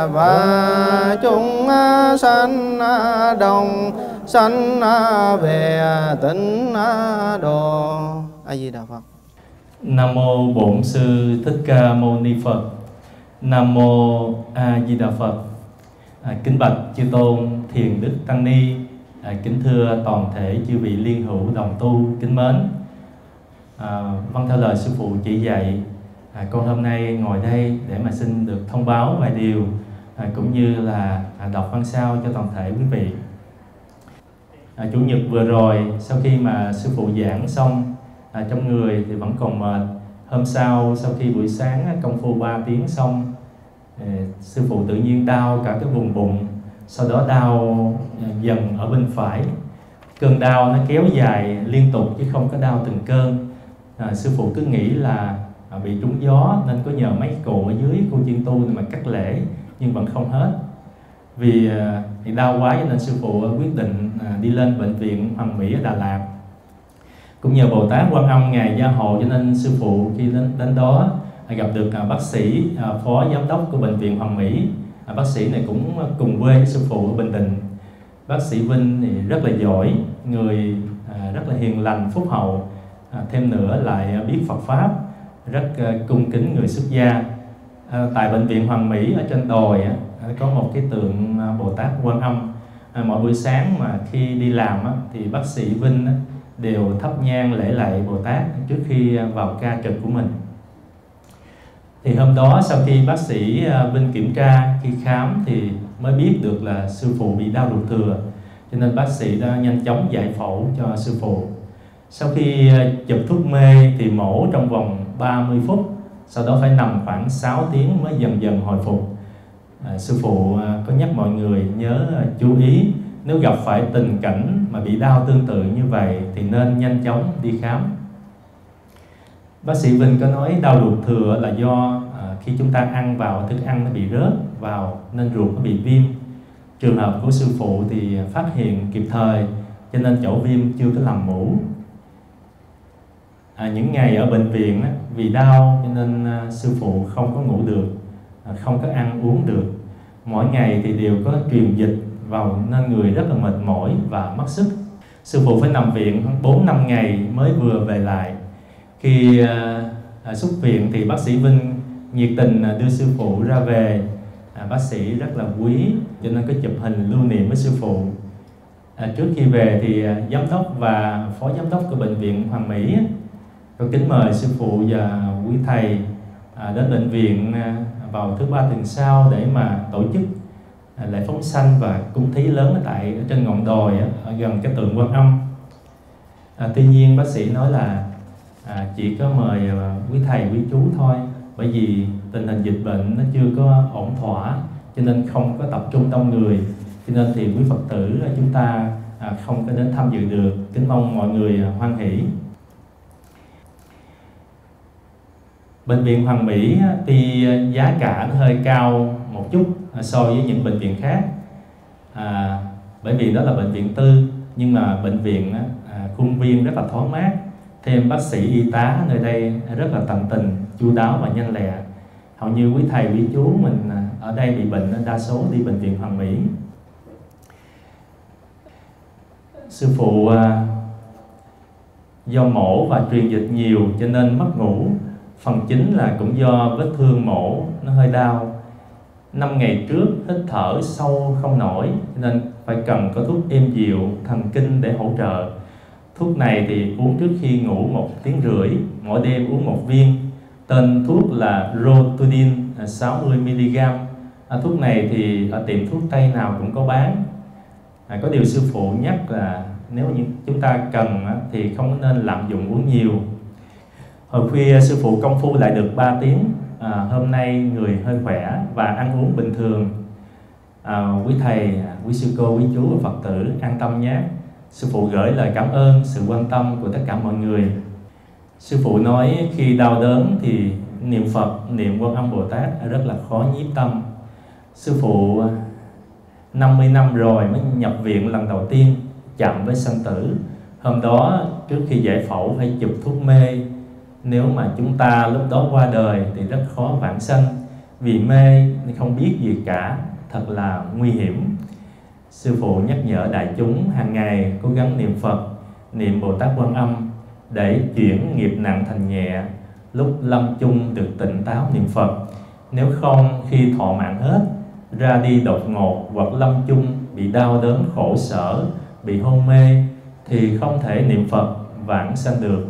và chúng sanh đồng sanh về tịnh độ. A Di Đà Phật. Nam mô Bổn Sư Thích Ca Mâu Ni Phật. Nam mô A Di Đà Phật. Kính bạch chư tôn Thiền Đức Tăng Ni, kính thưa toàn thể chư vị liên hữu đồng tu kính mến. Vâng, theo lời sư phụ chỉ dạy, con hôm nay ngồi đây để mà xin được thông báo vài điều cũng như là đọc văn sao cho toàn thể quý vị. Chủ nhật vừa rồi, sau khi mà sư phụ giảng xong, trong người thì vẫn còn mệt. Hôm sau khi buổi sáng công phu 3 tiếng xong, sư phụ tự nhiên đau cả cái vùng bụng, sau đó đau dần ở bên phải. Cơn đau nó kéo dài liên tục chứ không có đau từng cơn. Sư phụ cứ nghĩ là bị trúng gió nên có nhờ mấy cụ ở dưới khu chuyên tu mà cắt lễ, nhưng vẫn không hết. Vì thì đau quá cho nên sư phụ quyết định đi lên bệnh viện Hoàn Mỹ ở Đà Lạt. Cũng nhờ Bồ Tát Quan Âm ngài gia hộ cho nên sư phụ khi đến đó gặp được bác sĩ phó giám đốc của bệnh viện Hoàn Mỹ. Bác sĩ này cũng cùng quê với sư phụ ở Bình Định. Bác sĩ Vinh thì rất là giỏi, người rất là hiền lành, phúc hậu, thêm nữa lại biết Phật Pháp, rất cung kính người xuất gia. Tại bệnh viện Hoàn Mỹ ở trên đồi có một cái tượng Bồ Tát Quan Âm. Mỗi buổi sáng mà khi đi làm thì bác sĩ Vinh đều thắp nhang lễ lạy Bồ Tát trước khi vào ca trực của mình. Thì hôm đó sau khi bác sĩ Vinh kiểm tra, khi khám thì mới biết được là sư phụ bị đau ruột thừa, cho nên bác sĩ đã nhanh chóng giải phẫu cho sư phụ. Sau khi chụp thuốc mê thì mổ trong vòng 30 phút sau đó phải nằm khoảng 6 tiếng mới dần dần hồi phục. Sư phụ có nhắc mọi người nhớ chú ý, nếu gặp phải tình cảnh mà bị đau tương tự như vậy thì nên nhanh chóng đi khám. Bác sĩ Vinh có nói đau ruột thừa là do khi chúng ta ăn vào thức ăn nó bị rớt vào nên ruột nó bị viêm. Trường hợp của sư phụ thì phát hiện kịp thời cho nên chỗ viêm chưa có làm mủ. Những ngày ở bệnh viện vì đau cho nên sư phụ không có ngủ được, không có ăn uống được. Mỗi ngày thì đều có truyền dịch vào nên người rất là mệt mỏi và mất sức. Sư phụ phải nằm viện 4-5 ngày mới vừa về lại. Khi xuất viện thì bác sĩ Vinh nhiệt tình đưa sư phụ ra về. Bác sĩ rất là quý cho nên có chụp hình lưu niệm với sư phụ. Trước khi về thì giám đốc và phó giám đốc của bệnh viện Hoàng Mỹ có kính mời sư phụ và quý thầy đến bệnh viện vào thứ Ba tuần sau để mà tổ chức lễ phóng sanh và cúng thí lớn ở trên ngọn đồi ở gần cái tượng Quan Âm. Tuy nhiên bác sĩ nói là chỉ có mời quý thầy quý chú thôi, bởi vì tình hình dịch bệnh nó chưa có ổn thỏa cho nên không có tập trung đông người, cho nên thì quý Phật tử chúng ta không có đến tham dự được. Kính mong mọi người hoan hỷ. Bệnh viện Hoàng Mỹ thì giá cả nó hơi cao một chút so với những bệnh viện khác, bởi vì đó là bệnh viện tư, nhưng mà bệnh viện khuôn viên rất là thoáng mát. Thêm bác sĩ y tá nơi đây rất là tận tình, chu đáo và nhanh lẹ. Hầu như quý thầy quý chú mình ở đây bị bệnh đa số đi bệnh viện Hoàng Mỹ. Sư phụ do mổ và truyền dịch nhiều cho nên mất ngủ. Phần chính là cũng do vết thương mổ nó hơi đau. 5 ngày trước hít thở sâu không nổi nên phải cần có thuốc êm dịu thần kinh để hỗ trợ. Thuốc này thì uống trước khi ngủ 1 tiếng rưỡi, mỗi đêm uống 1 viên. Tên thuốc là Rotudin 60mg. Thuốc này thì ở tiệm thuốc Tây nào cũng có bán. Có điều sư phụ nhắc là nếu như chúng ta cần thì không nên lạm dụng uống nhiều. Hồi khuya sư phụ công phu lại được 3 tiếng. Hôm nay người hơi khỏe và ăn uống bình thường. Quý thầy, quý sư cô, quý chú và Phật tử an tâm nhé. Sư phụ gửi lời cảm ơn sự quan tâm của tất cả mọi người. Sư phụ nói khi đau đớn thì niệm Phật, niệm Quan Âm Bồ Tát rất là khó nhiếp tâm. Sư phụ 50 năm rồi mới nhập viện lần đầu tiên, chạm với sanh tử. Hôm đó trước khi giải phẫu phải chụp thuốc mê. Nếu mà chúng ta lúc đó qua đời thì rất khó vãng sanh, vì mê không biết gì cả, thật là nguy hiểm. Sư phụ nhắc nhở đại chúng hàng ngày cố gắng niệm Phật, niệm Bồ Tát Quan Âm để chuyển nghiệp nặng thành nhẹ, lúc lâm chung được tỉnh táo niệm Phật. Nếu không khi thọ mạng hết, ra đi đột ngột hoặc lâm chung bị đau đớn khổ sở, bị hôn mê thì không thể niệm Phật vãng sanh được.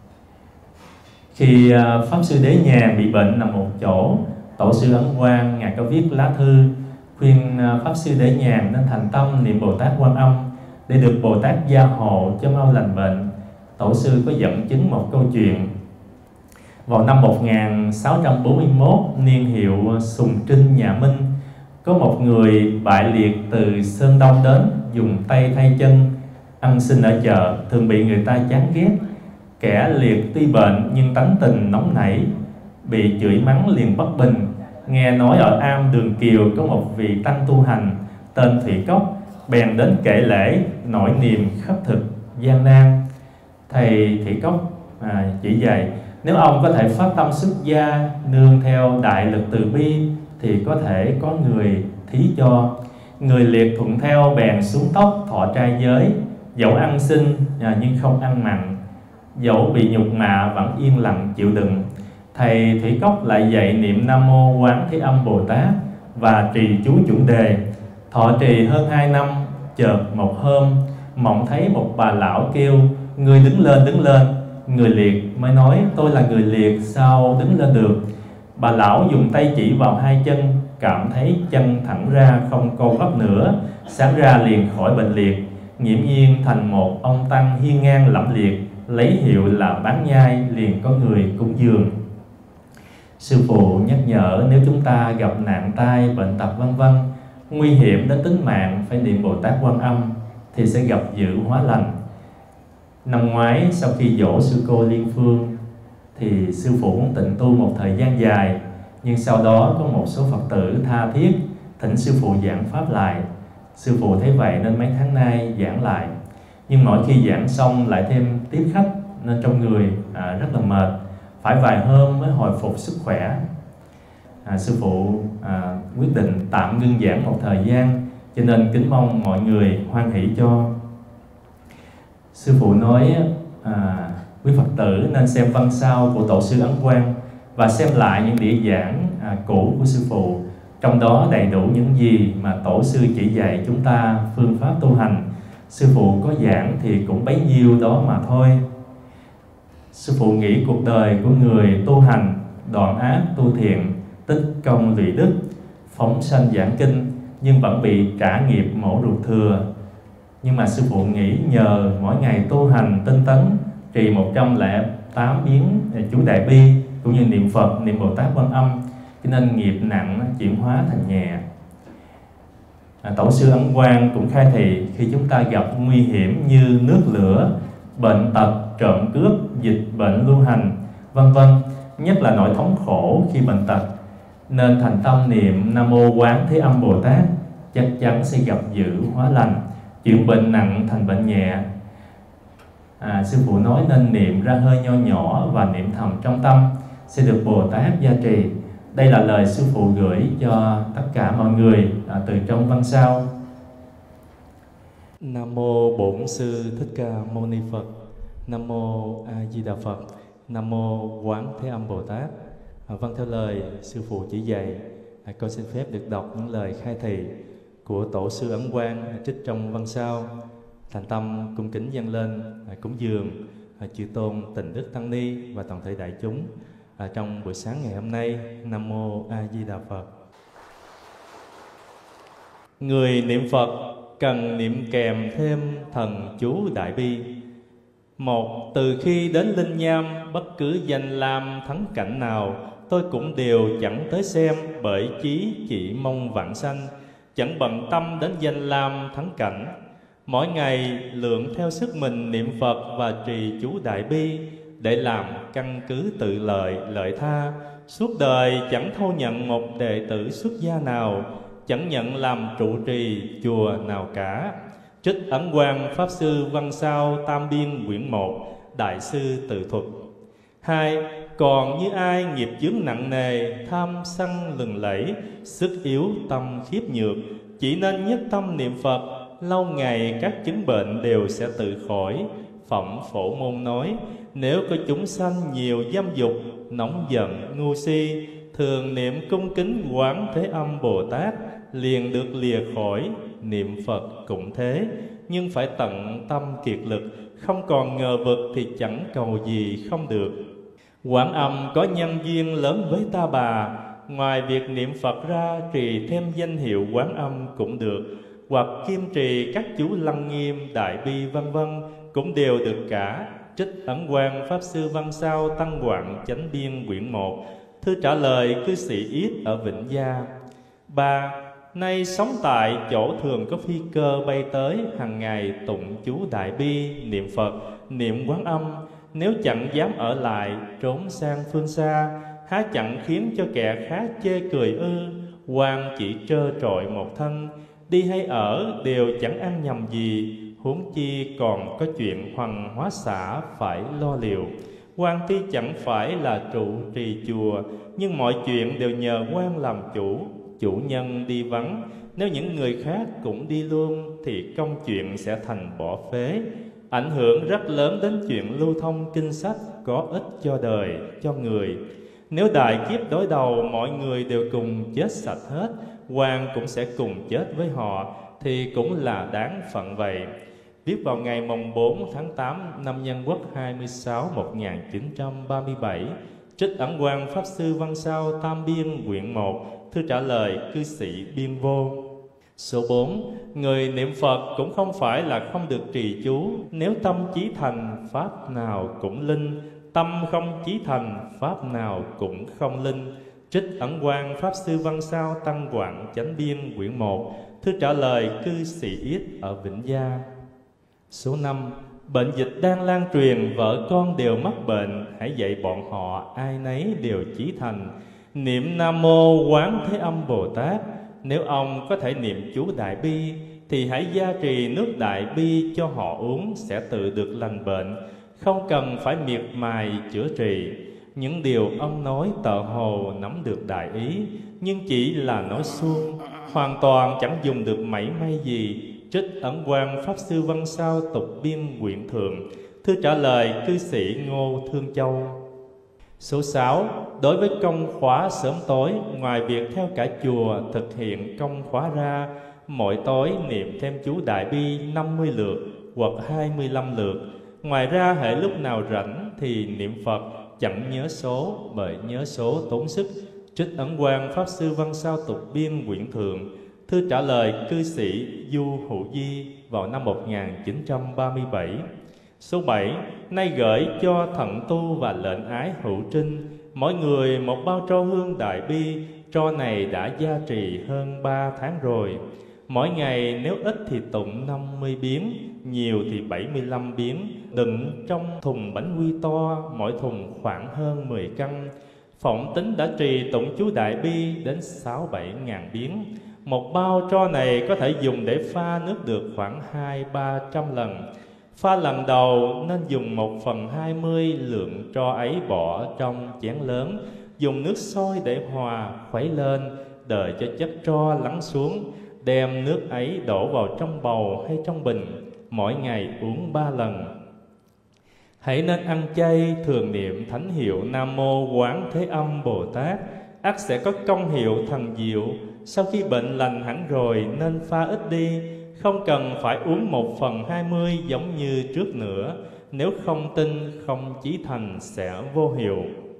Khi Pháp Sư Đế Nhàn bị bệnh nằm một chỗ, Tổ sư Ấn Quang ngài có viết lá thư khuyên Pháp Sư Đế Nhàn nên thành tâm niệm Bồ Tát Quan Âm để được Bồ Tát gia hộ cho mau lành bệnh. Tổ sư có dẫn chứng một câu chuyện. Vào năm 1641, niên hiệu Sùng Trinh nhà Minh, có một người bại liệt từ Sơn Đông đến, dùng tay thay chân, ăn xin ở chợ, thường bị người ta chán ghét. Kẻ liệt tuy bệnh nhưng tánh tình nóng nảy, bị chửi mắng liền bất bình. Nghe nói ở Am Đường Kiều có một vị tăng tu hành tên Thủy Cốc, bèn đến kể lễ, nỗi niềm khất thực gian nan. Thầy Thủy Cốc chỉ dạy nếu ông có thể phát tâm xuất gia nương theo đại lực từ bi thì có thể có người thí cho. Người liệt thuận theo bèn xuống tóc thọ trai giới, dẫu ăn xin nhưng không ăn mặn, dẫu bị nhục mạ vẫn yên lặng chịu đựng. Thầy Thủy Cốc lại dạy niệm Nam Mô Quán Thế Âm Bồ Tát và trì chú chuẩn đề. Thọ trì hơn 2 năm, chợt một hôm mộng thấy một bà lão kêu: "Người đứng lên, đứng lên." Người liệt mới nói: "Tôi là người liệt, sao đứng lên được?" Bà lão dùng tay chỉ vào 2 chân, cảm thấy chân thẳng ra không co quắp nữa, sáng ra liền khỏi bệnh liệt, nghiễm nhiên thành một ông tăng hiên ngang lẫm liệt, lấy hiệu là Bán Nhai, liền có người cúng dường. Sư phụ nhắc nhở nếu chúng ta gặp nạn tai, bệnh tật vân vân, nguy hiểm đến tính mạng, phải niệm Bồ Tát Quan Âm thì sẽ gặp dữ hóa lành. Năm ngoái sau khi dỗ sư cô Liên Phương thì sư phụ muốn tịnh tu một thời gian dài, nhưng sau đó có một số Phật tử tha thiết thỉnh sư phụ giảng pháp lại. Sư phụ thấy vậy nên mấy tháng nay giảng lại, nhưng mỗi khi giảng xong lại thêm tiếp khách nên trong người rất là mệt, phải vài hôm mới hồi phục sức khỏe. Sư phụ quyết định tạm ngưng giảng một thời gian, cho nên kính mong mọi người hoan hỷ cho. Sư phụ nói quý Phật tử nên xem văn sao của Tổ sư Ấn Quang và xem lại những đĩa giảng cũ của sư phụ, trong đó đầy đủ những gì mà Tổ sư chỉ dạy chúng ta phương pháp tu hành. Sư phụ có giảng thì cũng bấy nhiêu đó mà thôi. Sư phụ nghĩ cuộc đời của người tu hành đoạn ác tu thiện, tích công lụy đức, phóng sanh giảng kinh, nhưng vẫn bị trả nghiệp mổ ruột thừa. Nhưng mà sư phụ nghĩ nhờ mỗi ngày tu hành tinh tấn, trì 108 biến chú Đại Bi cũng như niệm Phật, niệm Bồ Tát Quan Âm, cho nên nghiệp nặng chuyển hóa thành nhẹ. Tổ sư Ấn Quang cũng khai thị khi chúng ta gặp nguy hiểm như nước lửa, bệnh tật, trộm cướp, dịch bệnh lưu hành, vân vân, nhất là nỗi thống khổ khi bệnh tật, nên thành tâm niệm Nam Mô Quán Thế Âm Bồ Tát, chắc chắn sẽ gặp dữ hóa lành, chuyển bệnh nặng thành bệnh nhẹ. Sư phụ nói nên niệm ra hơi nho nhỏ và niệm thầm trong tâm sẽ được Bồ Tát gia trì. Đây là lời sư phụ gửi cho tất cả mọi người từ trong văn sao. Nam mô Bổn Sư Thích Ca Mâu Ni Phật. Nam mô A Di Đà Phật. Nam mô Quán Thế Âm Bồ Tát. Vâng, theo lời sư phụ chỉ dạy, con xin phép được đọc những lời khai thị của Tổ sư Ấn Quang trích trong văn sao. Thành tâm cung kính dâng lên cúng dường chư tôn Tịnh Đức Tăng Ni và toàn thể đại chúng trong buổi sáng ngày hôm nay. Nam mô A Di Đà Phật. Người niệm Phật cần niệm kèm thêm thần chú Đại Bi. Một, từ khi đến Linh Nham, bất cứ danh lam thắng cảnh nào tôi cũng đều chẳng tới xem, bởi chí chỉ mong vãng sanh, chẳng bận tâm đến danh lam thắng cảnh. Mỗi ngày lượng theo sức mình niệm Phật và trì chú Đại Bi để làm căn cứ tự lợi, lợi tha. Suốt đời chẳng thâu nhận một đệ tử xuất gia nào, chẳng nhận làm trụ trì chùa nào cả. Trích Ấn Quang Pháp Sư Văn Sao Tam Biên quyển 1, Đại sư tự thuật. 2. Còn như ai nghiệp chướng nặng nề, tham sân lừng lẫy, sức yếu tâm khiếp nhược, chỉ nên nhất tâm niệm Phật, lâu ngày các chứng bệnh đều sẽ tự khỏi. Phẩm Phổ Môn nói, nếu có chúng sanh nhiều dâm dục, nóng giận, ngu si, thường niệm cung kính Quán Thế Âm Bồ Tát, liền được lìa khỏi. Niệm Phật cũng thế, nhưng phải tận tâm kiệt lực, không còn ngờ vực thì chẳng cầu gì không được. Quán Âm có nhân duyên lớn với ta bà, ngoài việc niệm Phật ra, trì thêm danh hiệu Quán Âm cũng được, hoặc kim trì các chú Lăng Nghiêm, Đại Bi vân vân cũng đều được cả. Trích Ấn Quang Pháp Sư Văn Sao Tăng Quảng Chánh Biên quyển 1, thư trả lời cư sĩ Yết ở Vĩnh Gia. 3. Nay sống tại chỗ thường có phi cơ bay tới, hàng ngày tụng chú Đại Bi, niệm Phật, niệm Quán Âm. Nếu chẳng dám ở lại, trốn sang phương xa, há chẳng khiến cho kẻ khác chê cười ư? Quan chỉ trơ trọi một thân, đi hay ở đều chẳng ăn nhầm gì, huống chi còn có chuyện hoằng hóa xả phải lo liệu. Quan tuy chẳng phải là trụ trì chùa, nhưng mọi chuyện đều nhờ quan làm chủ. Chủ nhân đi vắng, nếu những người khác cũng đi luôn thì công chuyện sẽ thành bỏ phế, ảnh hưởng rất lớn đến chuyện lưu thông kinh sách, có ích cho đời, cho người. Nếu đại kiếp đối đầu mọi người đều cùng chết sạch hết, quan cũng sẽ cùng chết với họ, thì cũng là đáng phận vậy. Viết vào ngày mùng 4 tháng 8 năm Nhân Quốc 26 1937, trích Ấn Quang Pháp Sư Văn Sao Tam Biên quyển 1, thư trả lời cư sĩ Biên Vô. Số 4. Người niệm Phật cũng không phải là không được trì chú, nếu tâm chí thành, pháp nào cũng linh. tâm không chí thành, pháp nào cũng không linh. Trích Ẩn Quang Pháp Sư Văn Sao Tăng Quảng Chánh Biên quyển 1. Thư trả lời cư sĩ Yết ở Vĩnh Gia. Số 5. Bệnh dịch đang lan truyền, vợ con đều mắc bệnh. Hãy dạy bọn họ ai nấy đều chí thành, niệm Nam Mô Quán Thế Âm Bồ Tát. Nếu ông có thể niệm chú Đại Bi thì hãy gia trì nước Đại Bi cho họ uống, sẽ tự được lành bệnh, không cần phải miệt mài chữa trị. Những điều ông nói tợ hồ nắm được đại ý, nhưng chỉ là nói suông, hoàn toàn chẳng dùng được mảy may gì. Trích Ẩn Quang Pháp Sư Văn Sao Tục Biên quyển Thượng. Thư trả lời cư sĩ Ngô Thương Châu. Số 6. Đối với công khóa sớm tối, ngoài việc theo cả chùa thực hiện công khóa ra, mỗi tối niệm thêm chú Đại Bi 50 lượt hoặc 25 lượt. Ngoài ra hễ lúc nào rảnh thì niệm Phật, chẳng nhớ số, bởi nhớ số tốn sức. Trích Ẩn Quang Pháp Sư Văn Sao Tục Biên quyển Thượng. Thư trả lời cư sĩ Du Hữu Di vào năm 1937. Số 7. Nay gửi cho Thận Tu và Lệnh Ái Hữu Trinh mỗi người một bao tro hương Đại Bi. Tro này đã gia trì hơn 3 tháng rồi. Mỗi ngày nếu ít thì tụng 50 biến, nhiều thì 75 biến, đựng trong thùng bánh quy to, mỗi thùng khoảng hơn 10 cân. Phỏng tính đã trì tụng chú Đại Bi đến 6-7 ngàn biến. Một bao tro này có thể dùng để pha nước được khoảng 200-300 lần. Pha lần đầu nên dùng 1/20 lượng tro ấy bỏ trong chén lớn, dùng nước sôi để hòa, khuấy lên, đợi cho chất tro lắng xuống, đem nước ấy đổ vào trong bầu hay trong bình, mỗi ngày uống 3 lần. Hãy nên ăn chay, thường niệm thánh hiệu Nam Mô Quán Thế Âm Bồ Tát, ắt sẽ có công hiệu thần diệu. Sau khi bệnh lành hẳn rồi nên pha ít đi, không cần phải uống 1/20 giống như trước nữa. Nếu không tin, không chí thành sẽ vô hiệu.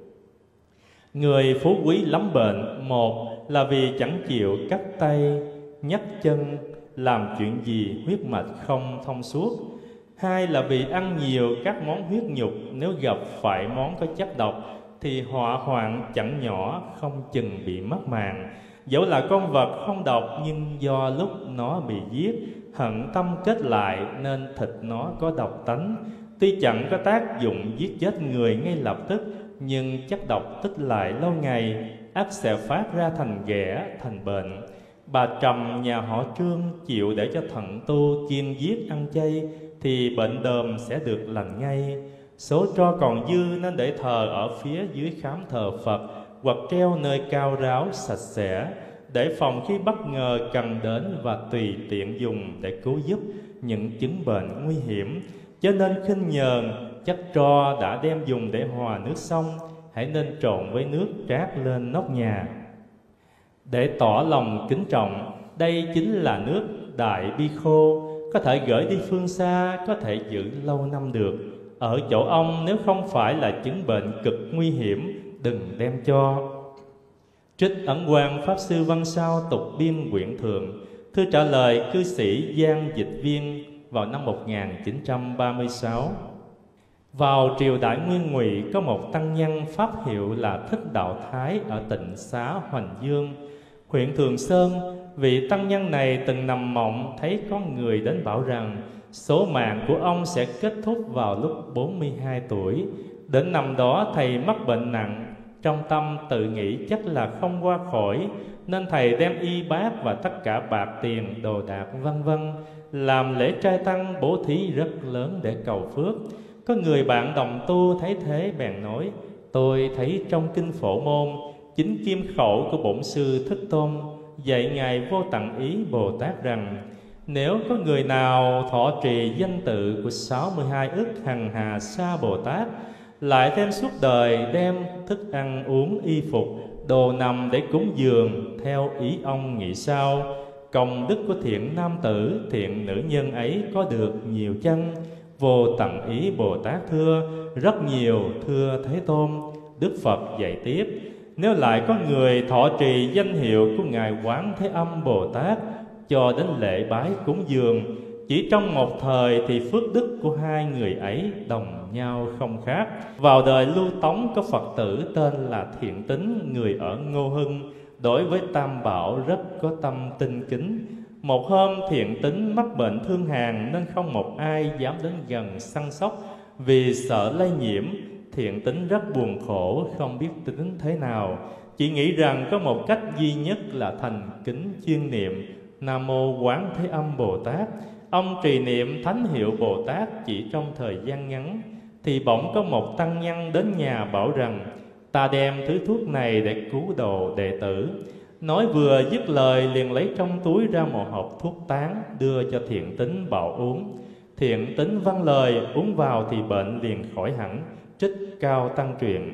Người phú quý lắm bệnh, một là vì chẳng chịu cắt tay, nhắc chân, làm chuyện gì huyết mạch không thông suốt. Hai là vì ăn nhiều các món huyết nhục, nếu gặp phải món có chất độc thì họa hoạn chẳng nhỏ, không chừng bị mất mạng. Dẫu là con vật không độc, nhưng do lúc nó bị giết, hận tâm kết lại nên thịt nó có độc tánh. Tuy chẳng có tác dụng giết chết người ngay lập tức, nhưng chất độc tích lại lâu ngày, ắt sẽ phát ra thành ghẻ, thành bệnh. Bà Trầm nhà họ Trương chịu để cho Thận Tu chiên giết ăn chay, thì bệnh đờm sẽ được lành ngay. Số tro còn dư nên để thờ ở phía dưới khám thờ Phật, hoặc treo nơi cao ráo sạch sẽ, để phòng khi bất ngờ cần đến và tùy tiện dùng để cứu giúp những chứng bệnh nguy hiểm. Cho nên khinh nhờn, chất tro đã đem dùng để hòa nước xong, hãy nên trộn với nước trát lên nóc nhà. Để tỏ lòng kính trọng, đây chính là nước Đại Bi khô, có thể gửi đi phương xa, có thể giữ lâu năm được. Ở chỗ ông nếu không phải là chứng bệnh cực nguy hiểm, đừng đem cho. Trích Ẩn Quang Pháp Sư Văn Sao Tục Biên quyển Thượng. Thư trả lời cư sĩ Giang Dịch Viên vào năm 1936. Vào triều đại Nguyên Ngụy có một tăng nhân pháp hiệu là Thích Đạo Thái ở Tịnh Xá Hoành Dương, huyện Thường Sơn. Vị tăng nhân này từng nằm mộng thấy có người đến bảo rằng số mạng của ông sẽ kết thúc vào lúc 42 tuổi. Đến năm đó thầy mắc bệnh nặng, trong tâm tự nghĩ chắc là không qua khỏi, nên thầy đem y bát và tất cả bạc tiền, đồ đạc vân vân làm lễ trai tăng bố thí rất lớn để cầu phước. Có người bạn đồng tu thấy thế bèn nói: tôi thấy trong kinh Phổ Môn, chính kim khẩu của bổn sư Thích Tôn dạy ngài Vô Tận Ý Bồ Tát rằng: nếu có người nào thọ trì danh tự của 62 ức hằng hà sa Bồ Tát, lại thêm suốt đời đem thức ăn uống y phục đồ nằm để cúng dường, theo ý ông nghĩ sao? Công đức của thiện nam tử, thiện nữ nhân ấy có được nhiều chăng? Vô Tận Ý Bồ Tát thưa: rất nhiều, thưa Thế Tôn. Đức Phật dạy tiếp: nếu lại có người thọ trì danh hiệu của ngài Quán Thế Âm Bồ Tát, cho đến lễ bái cúng dường, Chỉ trong một thời thì phước đức của hai người ấy đồng nhau không khác. Vào đời Lưu Tống có Phật tử tên là Thiện Tín, người ở Ngô Hưng, đối với Tam Bảo rất có tâm tinh kính. Một hôm Thiện Tín mắc bệnh thương hàn nên không một ai dám đến gần săn sóc, vì sợ lây nhiễm. Thiện Tín rất buồn khổ, không biết tính thế nào, chỉ nghĩ rằng có một cách duy nhất là thành kính chuyên niệm Nam Mô Quán Thế Âm Bồ Tát. Ông trì niệm thánh hiệu Bồ Tát chỉ trong thời gian ngắn, thì bỗng có một tăng nhân đến nhà bảo rằng: ta đem thứ thuốc này để cứu độ đệ tử. Nói vừa dứt lời liền lấy trong túi ra một hộp thuốc tán đưa cho Thiện Tín bảo uống. Thiện Tín vâng lời uống vào thì bệnh liền khỏi hẳn. Trích Cao Tăng truyện.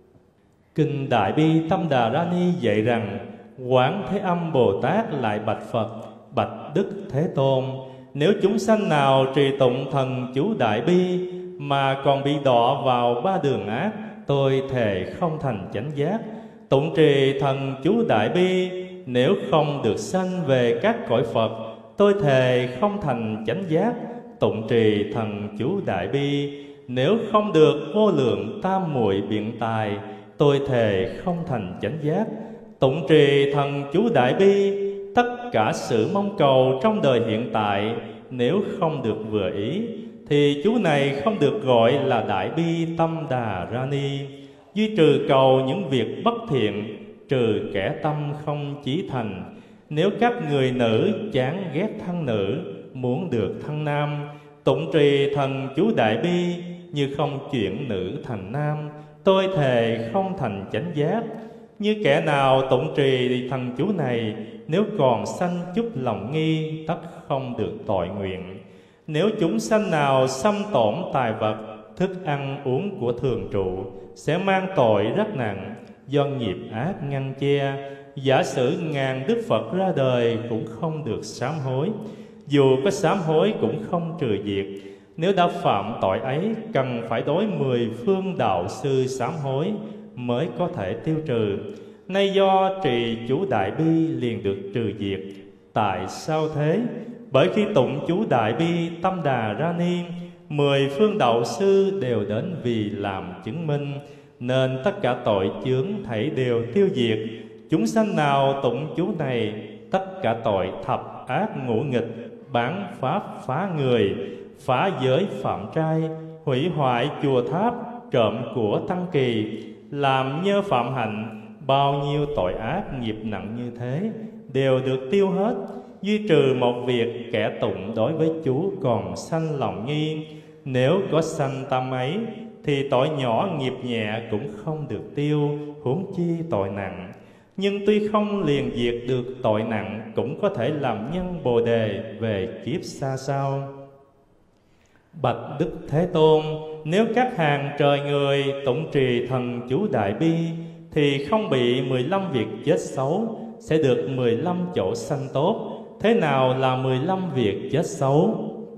Kinh Đại Bi Tâm Đà Ra Ni dạy rằng: Quán Thế Âm Bồ Tát lại bạch Phật: bạch Đức Thế Tôn, nếu chúng sanh nào trì tụng thần chú Đại Bi mà còn bị đọa vào ba đường ác, tôi thề không thành chánh giác. Tụng trì thần chú Đại Bi nếu không được sanh về các cõi Phật, tôi thề không thành chánh giác. Tụng trì thần chú Đại Bi nếu không được vô lượng tam muội biện tài, tôi thề không thành chánh giác. Tụng trì thần chú Đại Bi, tất cả sự mong cầu trong đời hiện tại nếu không được vừa ý, thì chú này không được gọi là Đại Bi Tâm Đà Ra Ni. Duy trừ cầu những việc bất thiện, trừ kẻ tâm không chí thành. Nếu các người nữ chán ghét thân nữ, muốn được thân nam, tụng trì thần chú Đại Bi như không chuyển nữ thành nam, tôi thề không thành chánh giác. Như kẻ nào tụng trì thần chú này, nếu còn sanh chút lòng nghi, tất không được tội nguyện. Nếu chúng sanh nào xâm tổn tài vật, thức ăn uống của thường trụ, sẽ mang tội rất nặng, do nghiệp ác ngăn che. Giả sử ngàn Đức Phật ra đời cũng không được sám hối, dù có sám hối cũng không trừ diệt. Nếu đã phạm tội ấy, cần phải đối 10 phương đạo sư sám hối mới có thể tiêu trừ. Nay do trì chú Đại Bi liền được trừ diệt. Tại sao thế? Bởi khi tụng chú Đại Bi Tâm Đà Ra Ni, 10 phương đạo sư đều đến vì làm chứng minh, nên tất cả tội chướng thảy đều tiêu diệt. Chúng sanh nào tụng chú này, tất cả tội thập ác ngũ nghịch, bán pháp phá người, phá giới phạm trai, hủy hoại chùa tháp, trộm của tăng kỳ, làm nhơ phạm hạnh, bao nhiêu tội ác nghiệp nặng như thế đều được tiêu hết. Duy trừ một việc, kẻ tụng đối với chú còn sanh lòng nghi. Nếu có sanh tâm ấy thì tội nhỏ nghiệp nhẹ cũng không được tiêu, huống chi tội nặng. Nhưng tuy không liền diệt được tội nặng, cũng có thể làm nhân Bồ Đề về kiếp xa sau. Bạch Đức Thế Tôn, nếu các hàng trời người tụng trì thần chú Đại Bi thì không bị 15 việc chết xấu, sẽ được 15 chỗ sanh tốt. Thế nào là 15 việc chết xấu?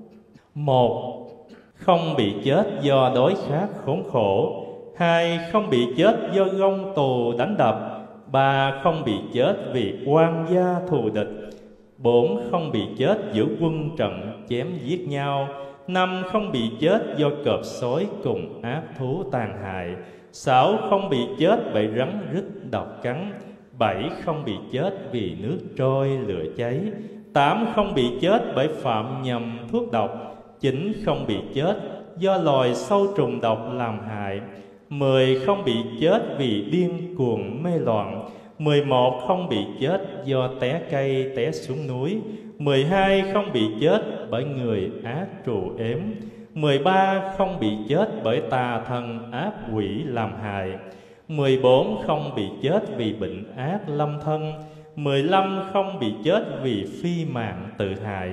1. Không bị chết do đói khát khốn khổ. 2. Không bị chết do gông tù đánh đập. 3. Không bị chết vì oan gia thù địch. 4. Không bị chết giữa quân trận chém giết nhau. 5. Không bị chết do cọp sói cùng ác thú tàn hại. 6. Không bị chết bởi rắn rít độc cắn. 7. Không bị chết vì nước trôi lửa cháy. 8. Không bị chết bởi phạm nhầm thuốc độc. 9. Không bị chết do loài sâu trùng độc làm hại. 10. Không bị chết vì điên cuồng mê loạn. 11. Không bị chết do té cây té xuống núi. 12. Không bị chết bởi người ác trù ếm. 13. Không bị chết bởi tà thần ác quỷ làm hại. 14. Không bị chết vì bệnh ác lâm thân. 15. Không bị chết vì phi mạng tự hại.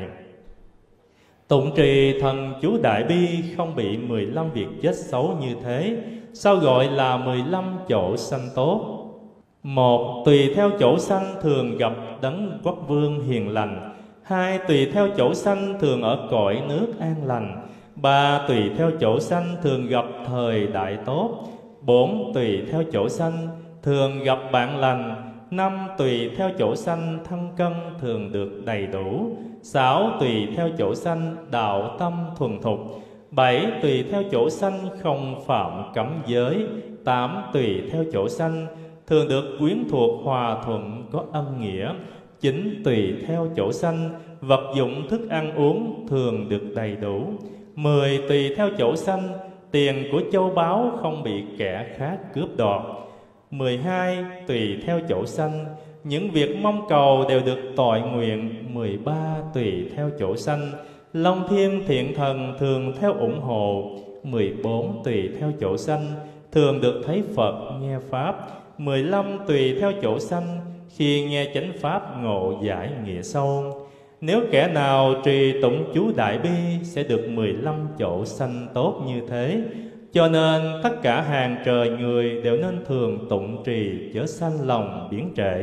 Tụng trì thần chú Đại Bi không bị 15 việc chết xấu như thế, sao gọi là 15 chỗ sanh tốt? 1. Tùy theo chỗ sanh thường gặp đấng quốc vương hiền lành. 2. Tùy theo chỗ sanh thường ở cõi nước an lành. 3. Tùy theo chỗ sanh thường gặp thời đại tốt. 4. Tùy theo chỗ sanh thường gặp bạn lành. 5. Tùy theo chỗ sanh thân cân thường được đầy đủ. 6. Tùy theo chỗ sanh đạo tâm thuần thục. 7. Tùy theo chỗ sanh không phạm cấm giới. 8. Tùy theo chỗ sanh thường được quyến thuộc hòa thuận có ân nghĩa. 9. Tùy theo chỗ sanh vật dụng thức ăn uống thường được đầy đủ. 10. Tùy theo chỗ sanh tiền của châu báu không bị kẻ khác cướp đoạt. 12. Tùy theo chỗ sanh những việc mong cầu đều được toại nguyện. 13. Tùy theo chỗ sanh Long thiên thiện thần thường theo ủng hộ. 14. Tùy theo chỗ sanh thường được thấy Phật nghe Pháp. 15. Tùy theo chỗ sanh khi nghe chánh Pháp ngộ giải nghĩa sâu. Nếu kẻ nào trì tụng chú Đại Bi sẽ được 15 chỗ sanh tốt như thế. Cho nên tất cả hàng trời người đều nên thường tụng trì chớ sanh lòng biến trễ.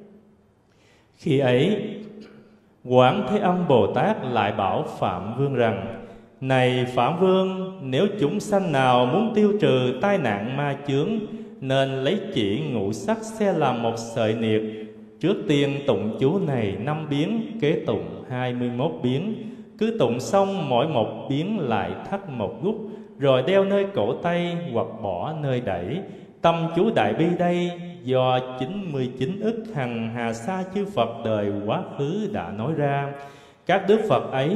Khi ấy Quán Thế Âm Bồ Tát lại bảo Phạm Vương rằng: Này Phạm Vương, nếu chúng sanh nào muốn tiêu trừ tai nạn ma chướng, nên lấy chỉ ngũ sắc xe làm một sợi niệt. Trước tiên tụng chú này 5 biến, kế tụng 21 biến. Cứ tụng xong mỗi một biến lại thắt một gút, rồi đeo nơi cổ tay hoặc bỏ nơi đẩy. Tâm chú Đại Bi đây do 99 ức hằng hà sa chư Phật đời quá khứ đã nói ra. Các đức Phật ấy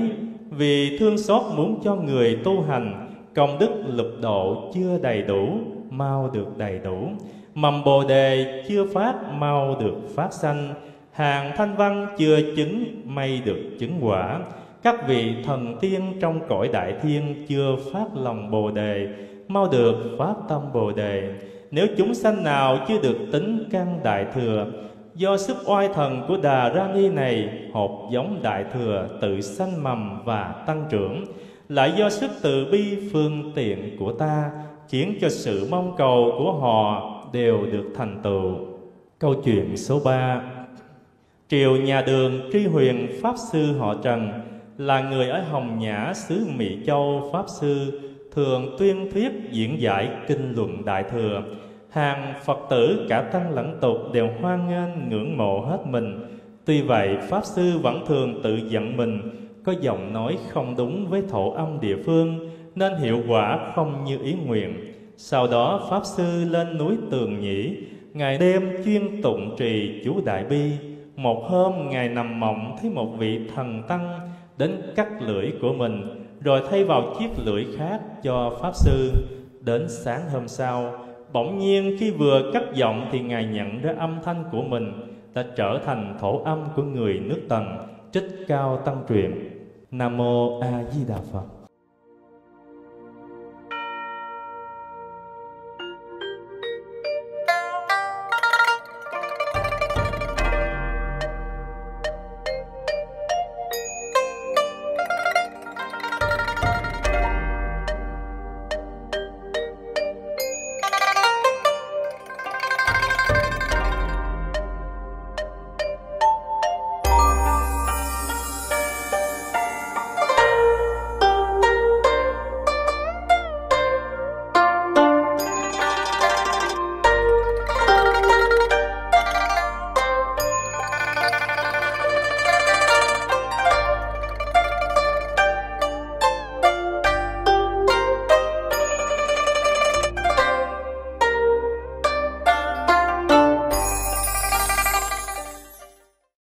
vì thương xót muốn cho người tu hành, công đức lục độ chưa đầy đủ, mau được đầy đủ. Mầm Bồ Đề chưa phát, mau được phát sanh. Hàng thanh văn chưa chứng, may được chứng quả. Các vị thần tiên trong cõi đại thiên chưa phát lòng Bồ Đề, mau được phát tâm Bồ Đề. Nếu chúng sanh nào chưa được tính căn Đại Thừa, do sức oai thần của Đà Ra Ni này, hột giống Đại Thừa tự sanh mầm và tăng trưởng, lại do sức từ bi phương tiện của ta, khiến cho sự mong cầu của họ đều được thành tựu. Câu chuyện số 3. Triều nhà Đường Tri Huyền Pháp Sư họ Trần, là người ở Hồng Nhã xứ Mỹ Châu. Pháp Sư thường tuyên thuyết diễn giải kinh luận Đại Thừa. Hàng Phật tử cả tăng lẫn tục đều hoan nghênh ngưỡng mộ hết mình. Tuy vậy Pháp Sư vẫn thường tự giận mình có giọng nói không đúng với thổ âm địa phương, nên hiệu quả không như ý nguyện. Sau đó Pháp Sư lên núi Tường Nhĩ, ngày đêm chuyên tụng trì chú Đại Bi. Một hôm Ngài nằm mộng thấy một vị thần tăng đến cắt lưỡi của mình, rồi thay vào chiếc lưỡi khác cho Pháp Sư. Đến sáng hôm sau, bỗng nhiên khi vừa cất giọng thì Ngài nhận ra âm thanh của mình đã trở thành thổ âm của người nước Tần, Trích Cao Tăng Truyền. Nam Mô A Di Đà Phật.